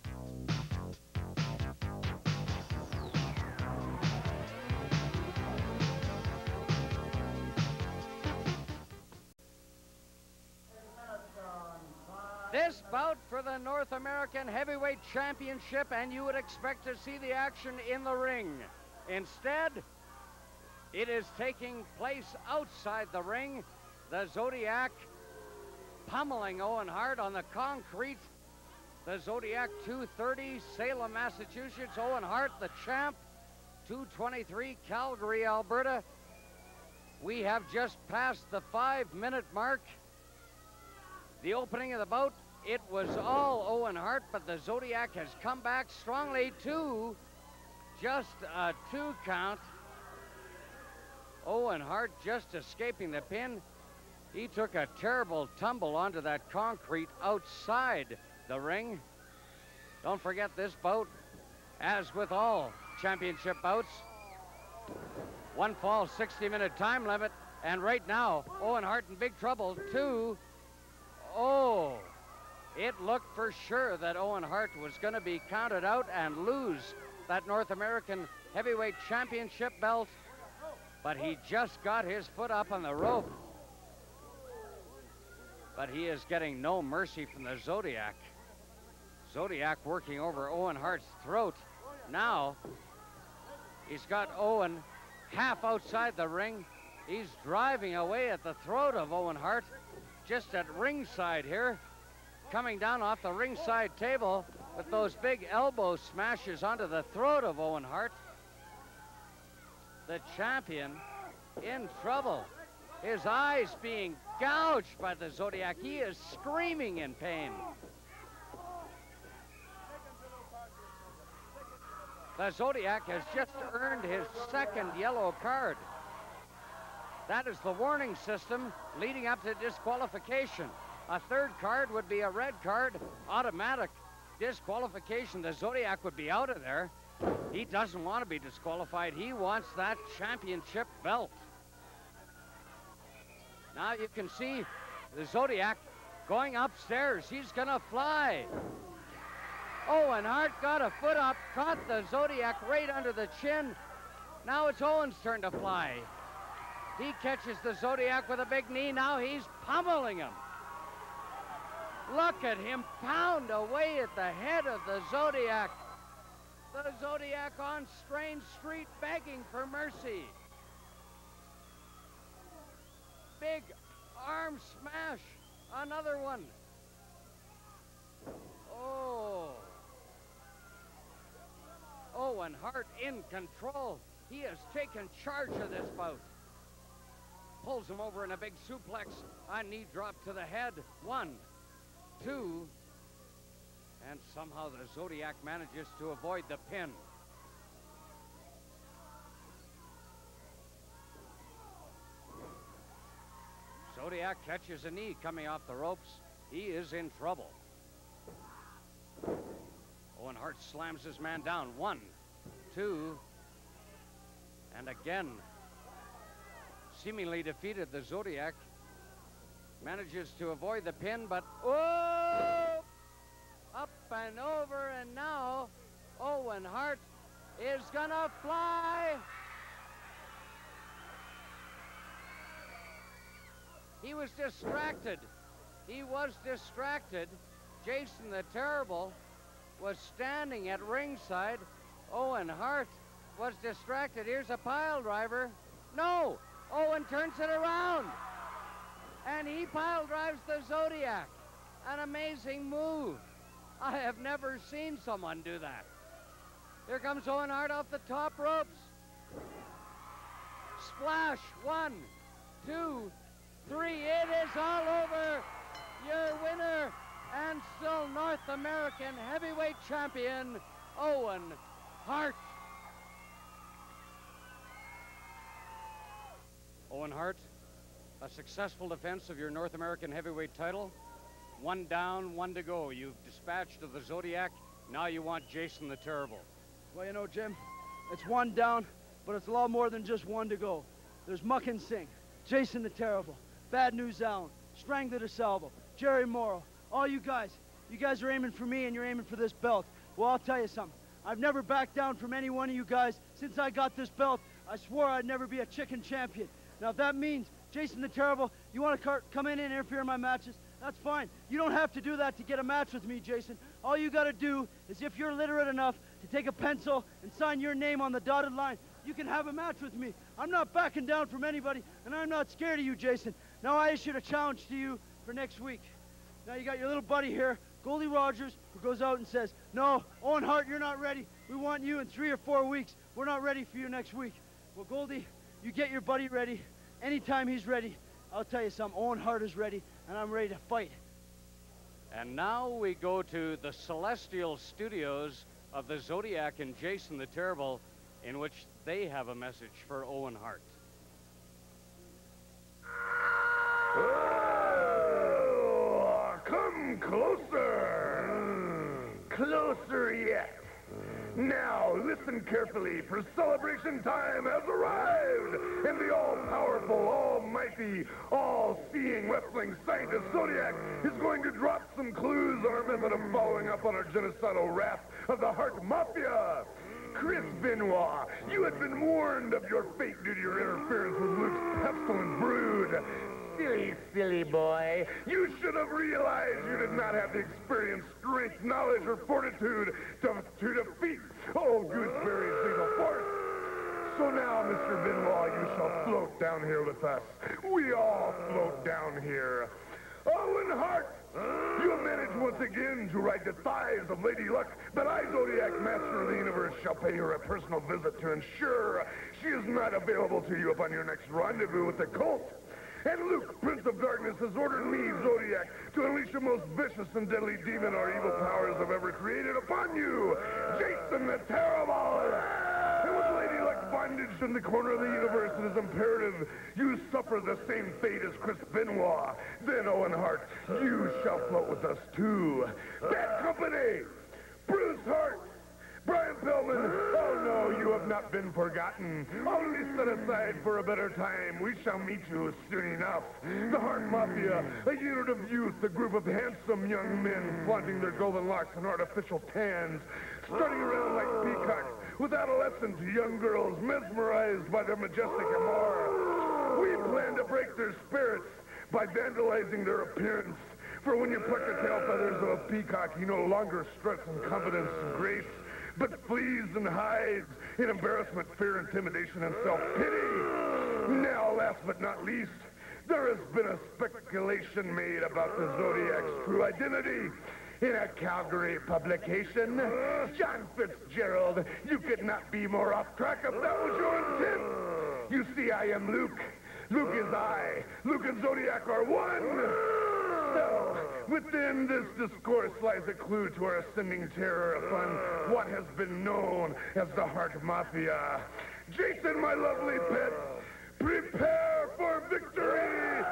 This bout for the North American Heavyweight Championship, and you would expect to see the action in the ring. Instead, it is taking place outside the ring. The Zodiac pummeling Owen Hart on the concrete. The Zodiac 230, Salem, Massachusetts. Owen Hart, the champ, 223, Calgary, Alberta. We have just passed the 5-minute mark. The opening of the bout, it was all Owen Hart, but the Zodiac has come back strongly to just a 2 count. Owen Hart just escaping the pin. He took a terrible tumble onto that concrete outside the ring. Don't forget this bout, as with all championship bouts, one fall, 60-minute time limit, and right now, Owen Hart in big trouble, too. Oh, it looked for sure that Owen Hart was going to be counted out and lose that North American Heavyweight Championship belt, but he just got his foot up on the rope. But he is getting no mercy from the Zodiac. Zodiac working over Owen Hart's throat. Now, he's got Owen half outside the ring. He's driving away at the throat of Owen Hart, just at ringside here, coming down off the ringside table with those big elbow smashes onto the throat of Owen Hart. The champion in trouble. His eyes being gouged by the Zodiac. He is screaming in pain. The Zodiac has just earned his 2nd yellow card. That is the warning system leading up to disqualification. A 3rd card would be a red card, automatic disqualification. The Zodiac would be out of there. He doesn't want to be disqualified. He wants that championship belt. Now you can see the Zodiac going upstairs. He's gonna fly. Owen Hart got a foot up, caught the Zodiac right under the chin. Now it's Owen's turn to fly. He catches the Zodiac with a big knee. Now he's pummeling him. Look at him pound away at the head of the Zodiac. The Zodiac on Strange Street begging for mercy. Big arm smash. Another one. Oh. Owen Hart in control. He has taken charge of this bout. Pulls him over in a big suplex. A knee drop to the head. 1, 2. And somehow the Zodiac manages to avoid the pin. Zodiac catches a knee coming off the ropes. He is in trouble. Owen Hart slams his man down. 1, 2. And again, seemingly defeated, the Zodiac manages to avoid the pin, but oh! Up and over, and now Owen Hart is gonna fly. He was distracted. He was distracted. Jason the Terrible was standing at ringside. Owen Hart was distracted. Here's a pile driver. No! Owen turns it around. And he pile drives the Zodiac. An amazing move. I have never seen someone do that. Here comes Owen Hart off the top ropes. Splash, 1, 2, 3. It is all over. Your winner and still North American heavyweight champion, Owen Hart. Owen Hart, a successful defense of your North American heavyweight title. 1 down, 1 to go. You've dispatched of the Zodiac. Now you want Jason the Terrible. Well, you know, Jim, it's 1 down, but it's a lot more than just 1 to go. There's Muckin Singh, Jason the Terrible, Bad News Allen, Strangler DeSalvo, Jerry Morrow. All you guys are aiming for me and you're aiming for this belt. Well, I'll tell you something. I've never backed down from any one of you guys since I got this belt. I swore I'd never be a chicken champion. Now, if that means, Jason the Terrible, you want to come in and interfere in my matches, that's fine. You don't have to do that to get a match with me, Jason. All you got to do is, if you're literate enough to take a pencil and sign your name on the dotted line, you can have a match with me. I'm not backing down from anybody, and I'm not scared of you, Jason. Now, I issued a challenge to you for next week. Now, you got your little buddy here, Goldie Rogers, who goes out and says, no, Owen Hart, you're not ready. We want you in 3 or 4 weeks. We're not ready for you next week. Well, Goldie, you get your buddy ready. Anytime he's ready, I'll tell you something, Owen Hart is ready, and I'm ready to fight. And now we go to the celestial studios of the Zodiac and Jason the Terrible, in which they have a message for Owen Hart. Oh, come closer. Closer yet. Now, listen carefully, for celebration time has arrived, and the all-powerful, almighty, all-seeing wrestling scientist Zodiac is going to drop some clues on our method of following up on our genocidal wrath of the Hart Mafia. Chris Benoit, you had been warned of your fate due to your interference with Luke's pestilent brood. Silly, silly boy. You should have realized you did not have the experience, strength, knowledge, or fortitude to defeat old Gooseberry's lethal force. So now, Mr. Benoit, you shall float down here with us. We all float down here. Owen Hart, you have managed once again to ride the thighs of Lady Luck, but I, Zodiac, Master of the Universe, shall pay her a personal visit to ensure she is not available to you upon your next rendezvous with the cult. And Luke, Prince of Darkness, has ordered me, Zodiac, to unleash the most vicious and deadly demon our evil powers have ever created upon you, Jason the Terrible! And with Lady Luck bondaged in the corner of the universe, it is imperative you suffer the same fate as Chris Benoit. Then, Owen Hart, you shall float with us too. Bad Company! Bruce Hart! Brian Pillman, oh no, you have not been forgotten. Only set aside for a better time. We shall meet you soon enough. The Hart Mafia, a unit of youth, a group of handsome young men flaunting their golden locks and artificial tans, strutting around like peacocks with adolescent young girls mesmerized by their majestic amour. We plan to break their spirits by vandalizing their appearance. For when you pluck the tail feathers of a peacock, he no longer struts in confidence and grace, but flees and hides in embarrassment, fear, intimidation, and self-pity. Now, last but not least, there has been a speculation made about the Zodiac's true identity. In a Calgary publication, John Fitzgerald, you could not be more off track if that was your intent. You see, I am Luke. Luke is I. Luke and Zodiac are one. So, within this discourse lies a clue to our ascending terror upon what has been known as the Hart Mafia. Jason, my lovely pet, prepare for victory!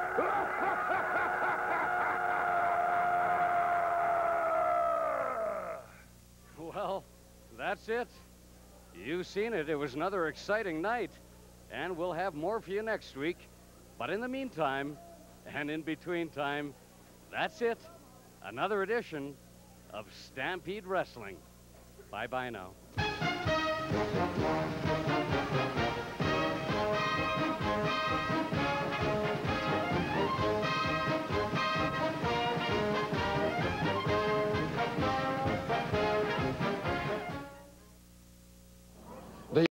Well, that's it. You've seen it. It was another exciting night. And we'll have more for you next week. But in the meantime, and in between time, that's it. Another edition of Stampede Wrestling. Bye-bye now.